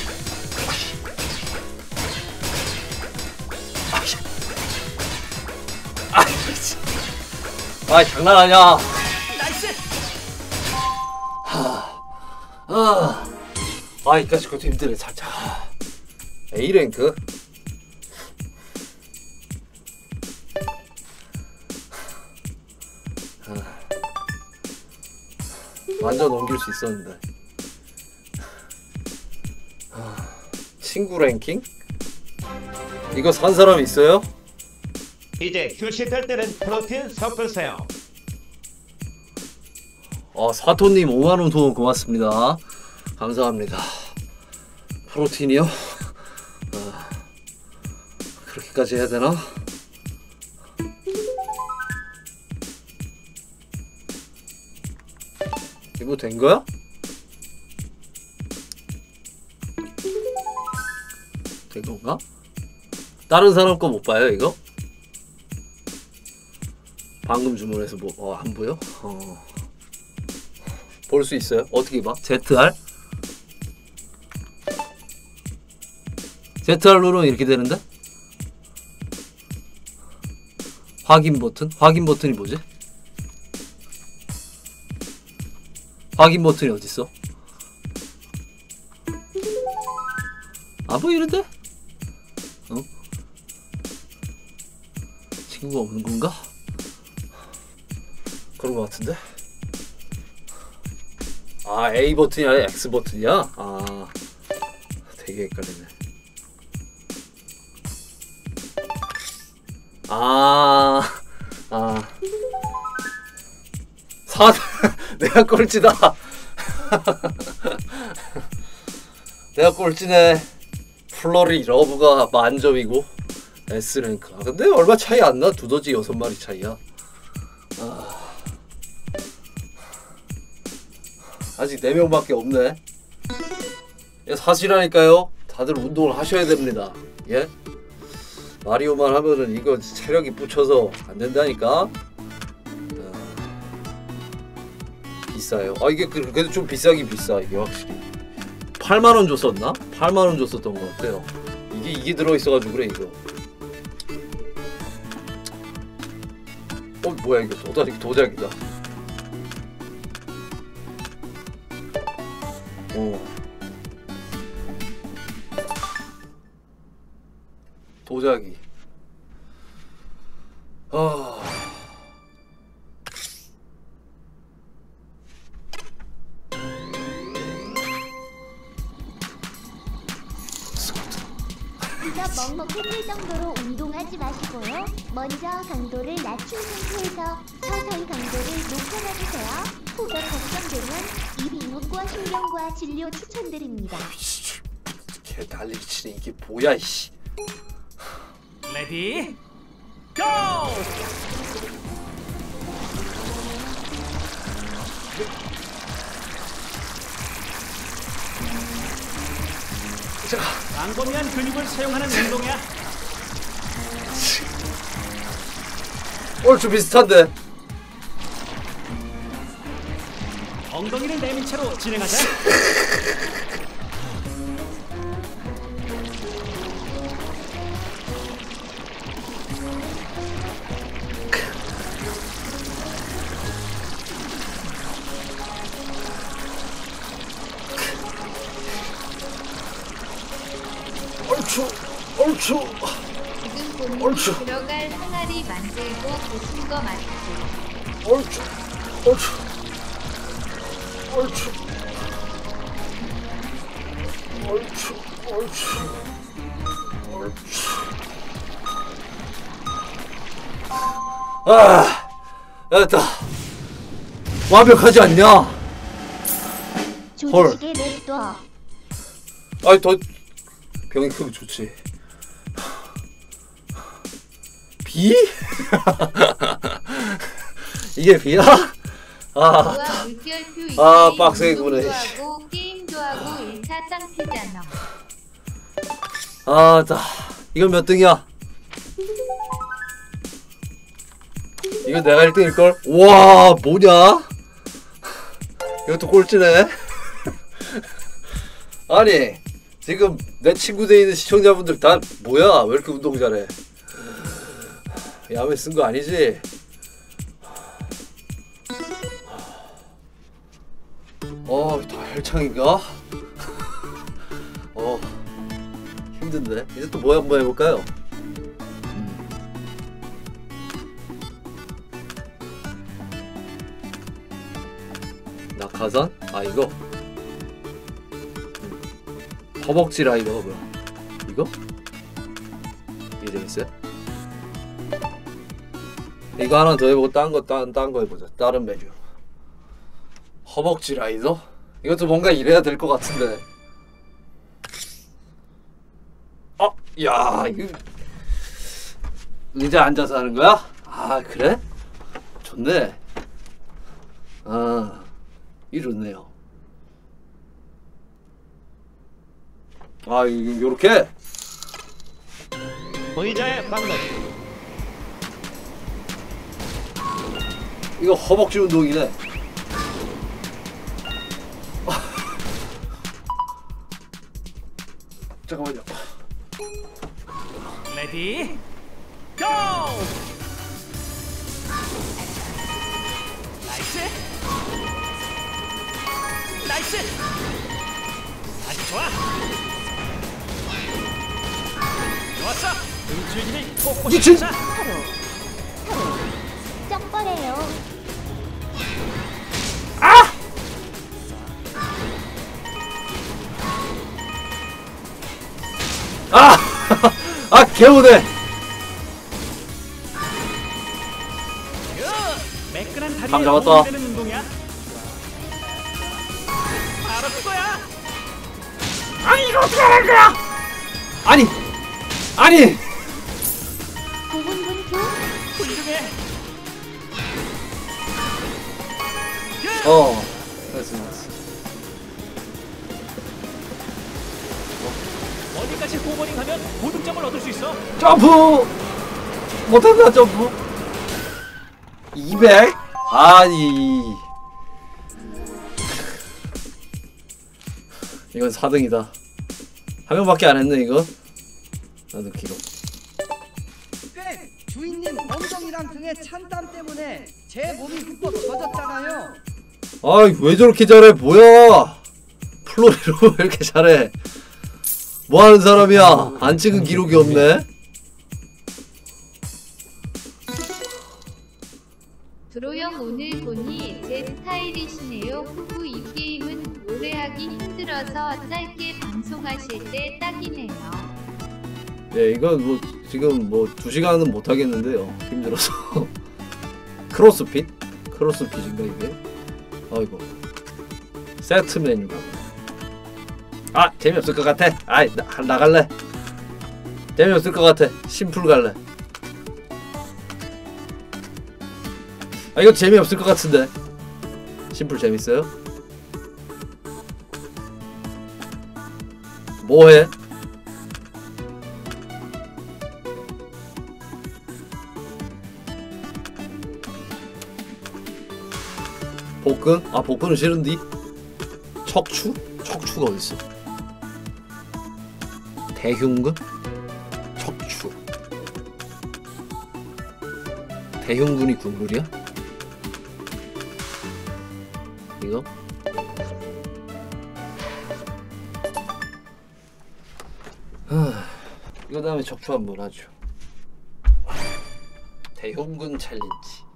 아 장난 아니야. 나이스. 이까지 것도 힘드네 살짝. A랭크. 완전 넘길 수 있었는데. 친구 랭킹? 이거 산 사람 있어요? 이제 휴식할 때는 프로틴 섞으세요. 사토님 5만원 도움 고맙습니다. 감사합니다. 프로틴이요? 그렇게까지 해야 되나? 이거 된 거야? 된 건가? 다른 사람 거 못 봐요 이거? 방금 주문해서 뭐 안 보여? 볼 수 있어요? 어떻게 봐? ZR? ZR로는 이렇게 되는데? 확인 버튼? 확인 버튼이 뭐지? 확인 버튼이 어딨어? 안 보이는데? 친구가 없는 건가? 그런 거 같은데? A 버튼이 아니라 X 버튼이야? 되게 헷갈리네. 내가 꼴찌다. 내가 꼴찌네. 플러리 러브가 만점이고 S랭크. 근데 얼마 차이 안 나. 두더지 6마리 차이야. 아직 4명밖에 없네. 사실하니까요. 다들 운동을 하셔야 됩니다. 예? 마리오만 하면은 이거 체력이 붙여서 안 된다니까. 비싸요. 이게 그래도 좀 비싸긴 비싸. 이게 확실히 8만원 줬었나? 8만원 줬었던 것 같아요. 이게 들어있어가지고 그래 이거. 뭐야 이거 도자기다. 도자기. 그저 먹먹해질 정도로 운동하지 마시고요. 먼저 강도를 낮춘 상태에서 서서히 강도를 높여가주세요. 후가 걱정되면 이비인후과 신경과 진료 추천드립니다. 개 난리 치네. 이게 뭐야 이씨. 레디 고! 광범위한 근육을 사용하는 운동이야. 얼추 비슷한데. 엉덩이를 내민 채로 진행하자. 얼추. 지금 본인이 들어갈 항아리 만들고 보신 거 맞지? 얼추. 아, 됐다. 완벽하지 않냐? 헐. 조직에 냅둬. 아니 더 병이 크면 좋지. 비? 이게 비야? 빡세구네. 게임도 하고 1차 짱피잖아. 자, 이건 몇 등이야? 이건 내가 1등일걸? 우와, 뭐냐? 이것도 꼴찌네? 아니, 지금 내 친구 돼 있는 시청자분들 다 뭐야? 왜 이렇게 운동 잘해? 야매 쓴 거 아니지? 다 헬창인가? 힘든데? 이제 또 뭐 한번 해볼까요? 낙하산? 이거? 허벅지 라이더가 뭐야? 이거? 이게 재밌어요? 이거 하나 더 해보고 딴 거 해보자. 다른 메뉴. 허벅지 라이더? 이것도 뭔가 이래야 될 것 같은데. 야, 이거 의자 앉아서 하는 거야? 그래? 좋네. 이거 좋네요. 요렇게? 의자의 방법. 이거 허벅지 운동이네. 잠깐만요. 레디 고! 나이스! 아주 좋아! 좋았어! 등줄기를 꽂고 싶자! 쩍거려요. 개우네. 매끈한 다리에 감 잡았다. 되는 운동이야. 바로 그거야. 이거 어떻게 하는 거야? 아니. 고군분투. 훌륭해. 됐어. 어디까지 호버링하면 고득점을 얻을 수 있어? 점프! 못한다, 점프. 200? 이건 4등이다. 한 명밖에 안 했네, 이거. 나도 기록. 주인님 엉덩이랑 등에 찬 땀 때문에 제 몸이 흠뻑 젖었잖아요. 왜 저렇게 잘해? 뭐야? 플로리로 왜 이렇게 잘해? 뭐하는 사람이야? 안 찍은 기록이 없네? 드로형 오늘 보니 제 스타일이시네요. 후후 이 게임은 오래 하기 힘들어서 짧게 방송하실 때 딱이네요. 네, 이건 지금 2시간은 못 하겠는데요. 힘들어서. 크로스핏인가 이게? 아이고. 세트 메뉴가. 재미없을 것 같아. 나갈래. 재미없을 것 같아. 심플 갈래. 이거 재미없을 것 같은데. 심플 재밌어요? 뭐해? 복근? 아 복근은 싫은디? 척추? 척추가 어딨어? 대흉근? 척추. 대흉근이 국물이야? 이거? 이거 다음에 척추 한번 하죠. 대흉근 챌린지.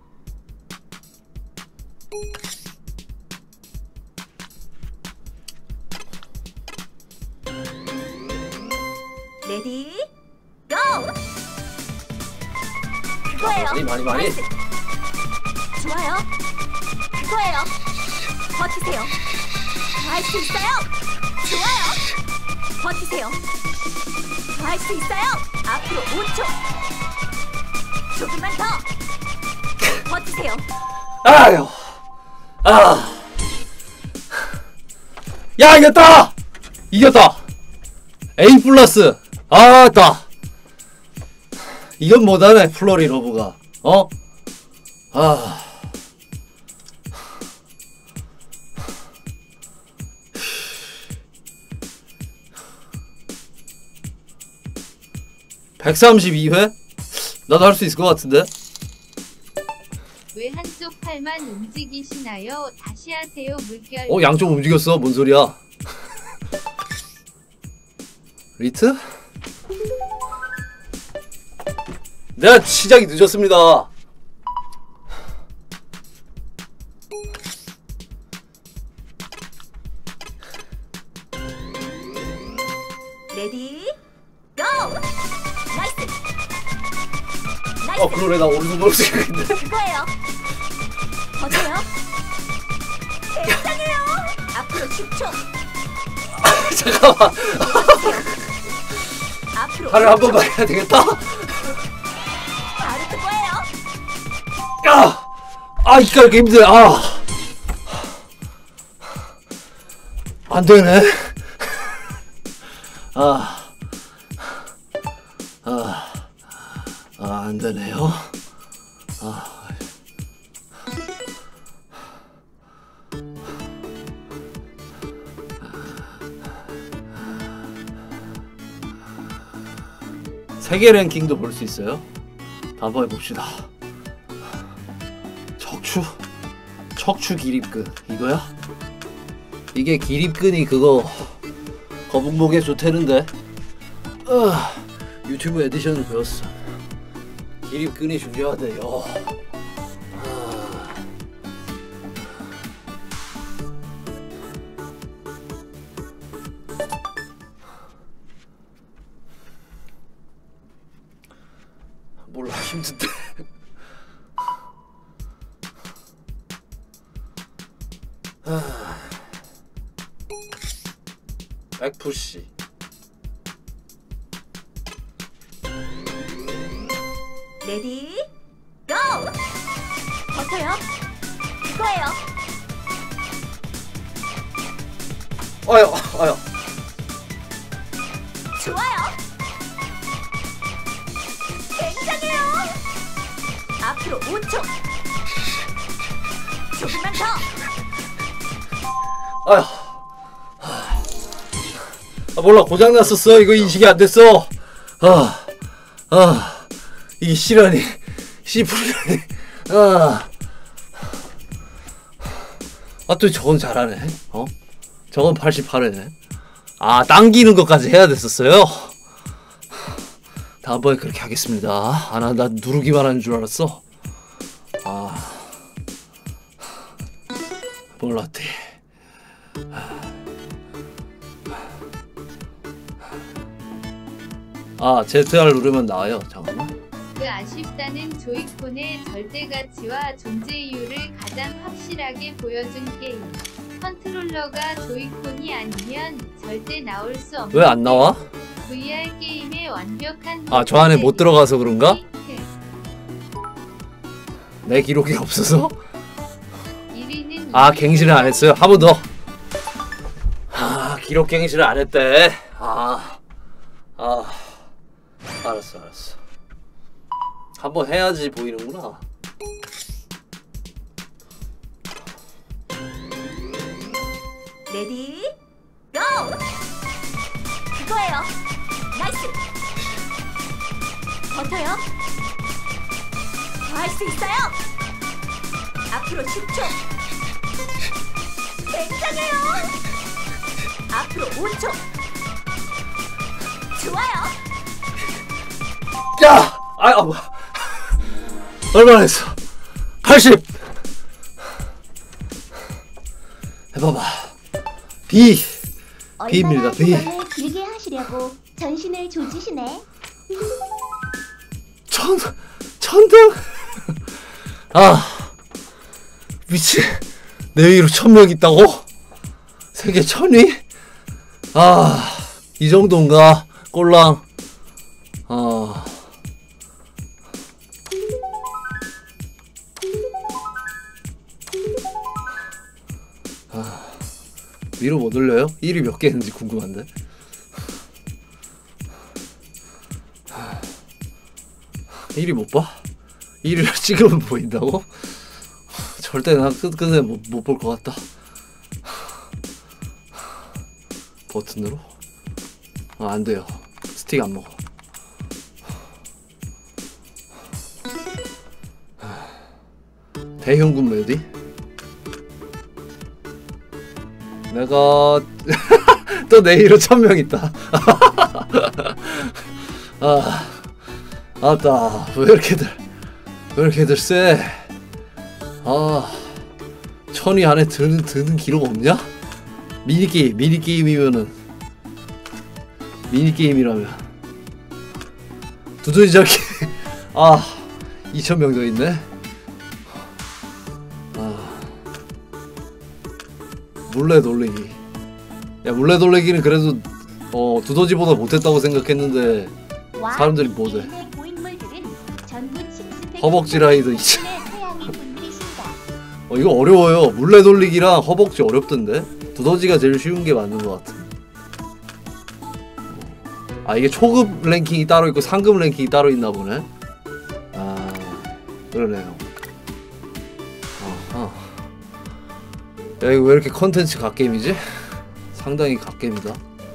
레디 고! 그거예요. 많이. 나이스. 좋아요. 그거예요. 버티세요. 할 수 있어요. 좋아요. 버티세요. 할 수 있어요. 앞으로 5초. 조금만 더. 버티세요. 아유. 아. 야 이겼다. 이겼다. A 플러스. 아따. 이건 못하네 플로리 러브가. 어? 아. (132회) 나도 할 수 있을 것 같은데. 왜 한쪽 팔만 움직이시나요? 다시 하세요. 물결. 양쪽 움직였어. 뭔 소리야? 리트? 내가 시작이 늦었습니다. 레디 고! 나이스. 그러네. 나 오른손으로 생각했는데. 그거예요. 버텨요. 괜찮아요. 앞으로 10초. 잠깐만. 앞으로 팔을 한 번만 해야 되겠다. 바로 그거예요. 이까 이렇게 힘들어. 안 되네. 안 되네요. 세계 랭킹도 볼 수 있어요? 한번 해봅시다. 척추 기립근 이거야? 이게 기립근이 그거 거북목에 좋다는데 유튜브 에디션을 배웠어. 기립근이 중요하대요. 몰라 힘든데. 백푸시. 레디 고! 버텨요. 그거예요. 아유. 좋아요. 굉장해요. 앞으로 5초. 조금만 더. 몰라 고장났었어. 이거 인식이 안 됐어. 이 시련이 씨풀련이. 또 저건 잘하네. 저건 88회네. 당기는 것까지 해야 됐었어요. 다음번에 그렇게 하겠습니다. 나 누르기만 하는 줄 알았어. 몰랐대. ZR 누르면 나와요. 잠깐만. 그 아쉽다는 조이콘의 절대 가치와 존재 이유를 가장 확실하게 보여준 게임. 컨트롤러가 조이콘이 아니면 절대 나올 수 없는. 왜 안 나와? VR 게임의 완벽한. 저 안에 못 들어가서 그런가? 내 기록이 없어서? 갱신을 안 했어요. 한 번 더. 기록 갱신을 안 했대. 알았어. 한번 해야지 보이는구나. 레디 고! 그거예요. 나이스. 버텨요. 더 할 수 있어요. 앞으로 10초. 굉장해요. 앞으로 5초. 좋아요. 야! 얼마나 했어? 80! 해봐봐. B입니다. B. 얼마나 길게 하시려고 전신을 조지시네. 천등? 미친. 내 위로 1000명 있다고? 세계 1000위? 이 정도인가? 꼴랑. 위로 못 올려요? 1위 몇 개 있는지 궁금한데. 1위 못 봐? 1위를 찍으면 보인다고? 절대 난 끝끝내 못 볼 것 같다. 버튼으로? 안 돼요. 스틱 안 먹어. 대형군 메디? 내가 또 내일로 1000명 있다. 아따 왜 이렇게들 쎄? 1000위 안에 드는 기록 없냐? 미니게임이면은 미니게임이라면 두더지 잡기 2000명 더 있네. 물레 돌리기. 야 물레 돌리기는 그래도 두더지보다 못했다고 생각했는데 사람들이 못해. 허벅지 라이더 이거 어려워요. 물레 돌리기랑 허벅지 어렵던데. 두더지가 제일 쉬운 게 맞는 것 같아. 이게 초급 랭킹이 따로 있고 상급 랭킹이 따로 있나 보네. 그러네요. 야 이거 왜 이렇게 컨텐츠 갓게임이지? 상당히 갓게임이다.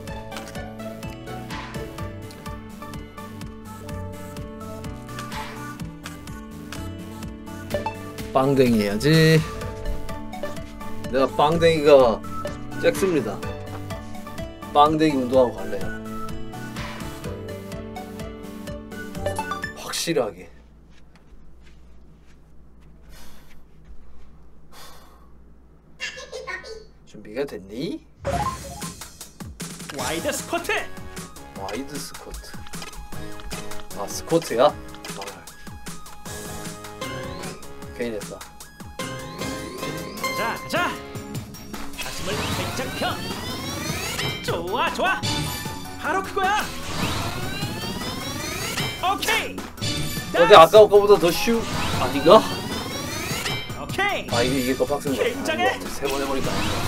빵댕이 해야지. 내가 빵댕이가 잭습니다. 빵댕이 운동하고 갈래요. 확실하게. 준비가 됐니? 와이드 스쿼트! 와이드 스쿼트. 스쿼트야? 괜히 했다. 자, 가자! 가슴을 살짝 펴! 좋아! 바로 그거야! 오케이! 근데 아까 거보다 더 쉬우... 아닌가? 오케이! 이게 더 빡센 거야. 굉장해! 3번 해버리니까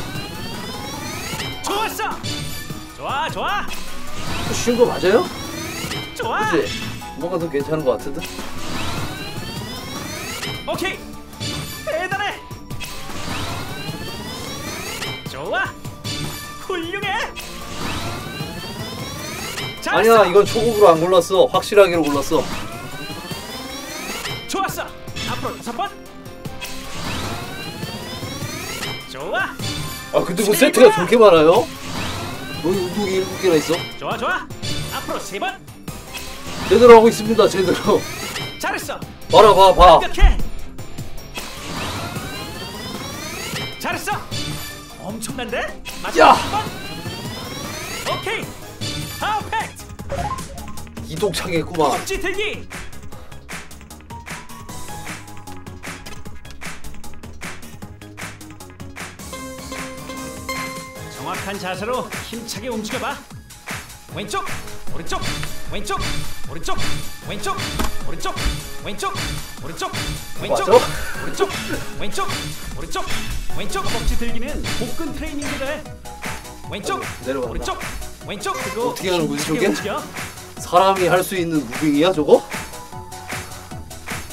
좋았어! 좋아! 쉬운 거 맞아요? 좋아! 그치? 뭔가 더 괜찮은 거 같은데? 오케이! 대단해! 좋아! 훌륭해! 잘했어! 아니야 이건 초급으로 안 골랐어. 확실하게로 골랐어. 좋았어! 앞으로 5번! 좋아! 근데 뭐 세트가 저렇게 많아요? 여기 운동이 7개나 있어? 좋아! 앞으로 3번! 제대로 하고 있습니다. 제대로. 잘했어! 봐라. 완벽해! 잘했어! 엄청난데? 마지막 한 번! 오케이! 퍼펙트! 이동창에 했구만. 껍질 들기! 정확한 자세로 힘차게 움직여봐. 왼쪽, 오른쪽, 왼쪽, 오른쪽, 왼쪽, 오른쪽, 왼쪽, 오른쪽, 왼쪽, 오른쪽, 왼쪽, 오른쪽, 왼쪽. 허벅지 들기는 복근 트레이닝도 돼. 왼쪽, 내려간다. 오른쪽, 왼쪽. 그리고 어떻게 하는 거지 힘차게 저게? 움직여. 사람이 할 수 있는 무빙이야 저거?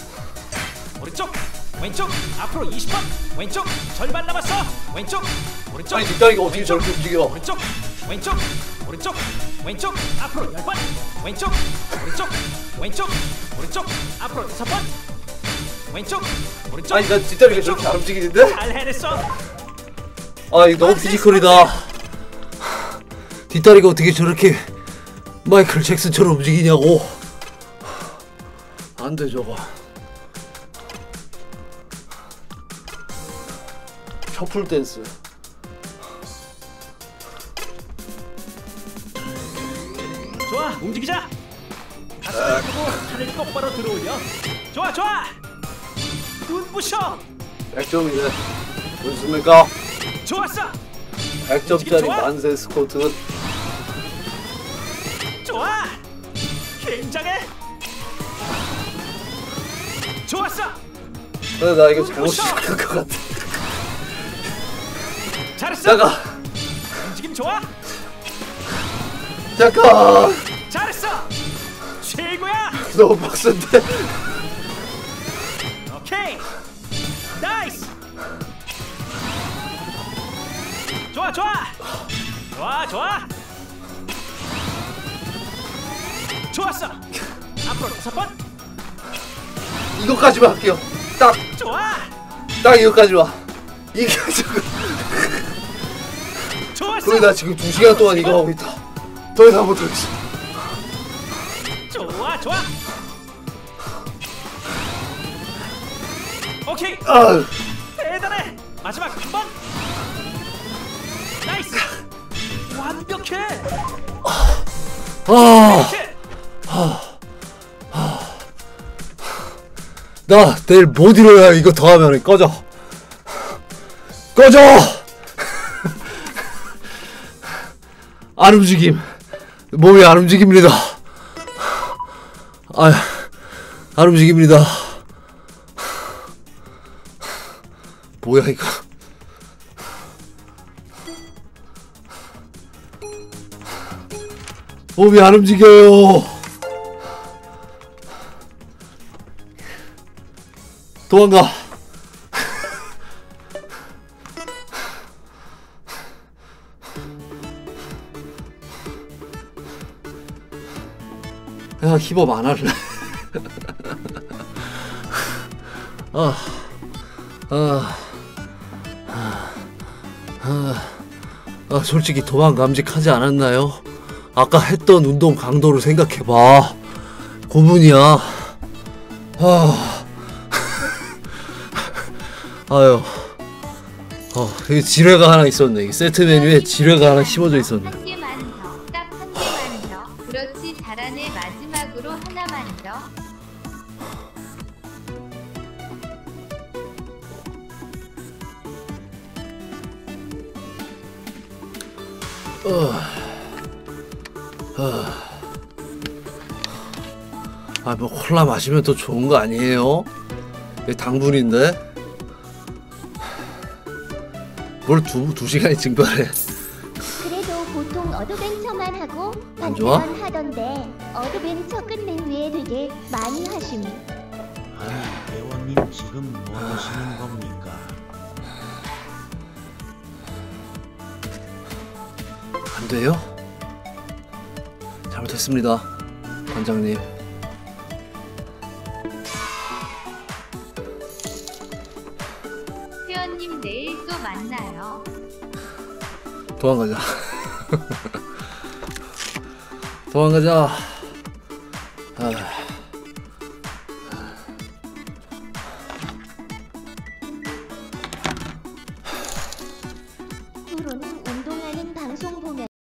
오른쪽, 왼쪽, 앞으로 20번. 왼쪽, 절반 남았어. 왼쪽, 오른쪽. 아니 뒷다리가 어떻게 저렇게 움직여? 오른쪽, 왼쪽, 오른쪽, 왼쪽, 앞으로 10번. 왼쪽, 오른쪽, 왼쪽, 오른쪽, 앞으로 5번. 왼쪽, 오른쪽. 아니 나 뒷다리가 저렇게 안 움직이는데? 잘 해냈어. 아 이거 너무 피지컬이다. 뒷다리가 어떻게 저렇게 마이클 잭슨처럼 움직이냐고. 안 돼 저거. 셔플 댄스. 좋아, 움직이자. 가슴을 펴고 팔을 똑바로 들어올려. 좋아, 좋아. 눈부셔. 100점이네. 무슨입니까? 좋았어. 100점짜리 만세 스쿼트. 좋아. 굉장해. 좋았어. 근데 나 이거 잘못 시작한 것 같아. 잘했어. 잠깐. 움직임 좋아. 잠깐. 잘했어. 최고야. 너무 빡센데. 오케이. 나이스. 좋아, 좋아. 좋아, 좋아. 좋았어. 앞으로 5번. 이거까지만 할게요. 딱. 좋아. 딱 이거까지만. 이게 지금. 좋았어. 거의 나 지금 2시간 동안 이거 하고 있다. 더 이상 못하겠어. 좋아, 좋아. 오케이. 대단해. 마지막 한 번. 나이스. 완벽해. 나 내일 못 일어나. 이거 더 하면 꺼져. 꺼져. 안 움직임. 몸이 안 움직입니다. 안 움직입니다. 뭐야 이거. 몸이 안 움직여요. 도망가. 야 힙업 안 할래. 솔직히 도망 감직하지 않았나요? 아까 했던 운동 강도를 생각해봐. 고문이야. 아유. 여기 지뢰가 하나 있었네. 세트 메뉴에 지뢰가 하나 심어져 있었네. 한 개만 더. 딱 한 개만 더. 그렇지, 잘하네. 마지막으로 하나만 더. 뭐 콜라 마시면 더 좋은 거 아니에요? 이게 당분인데? 뭘 두 시간이 증발해. 그래도 보통 어드벤처만 하고 안 좋아? 반대만 하던데 어드벤처 끝낸 후에 되게 많이 하심이. 아니 대원님 지금 뭐 하시는 겁니까? 안 돼요? 잘못했습니다, 관장님. 회원님 내일 또 만나요. 도망가자. 도망가자.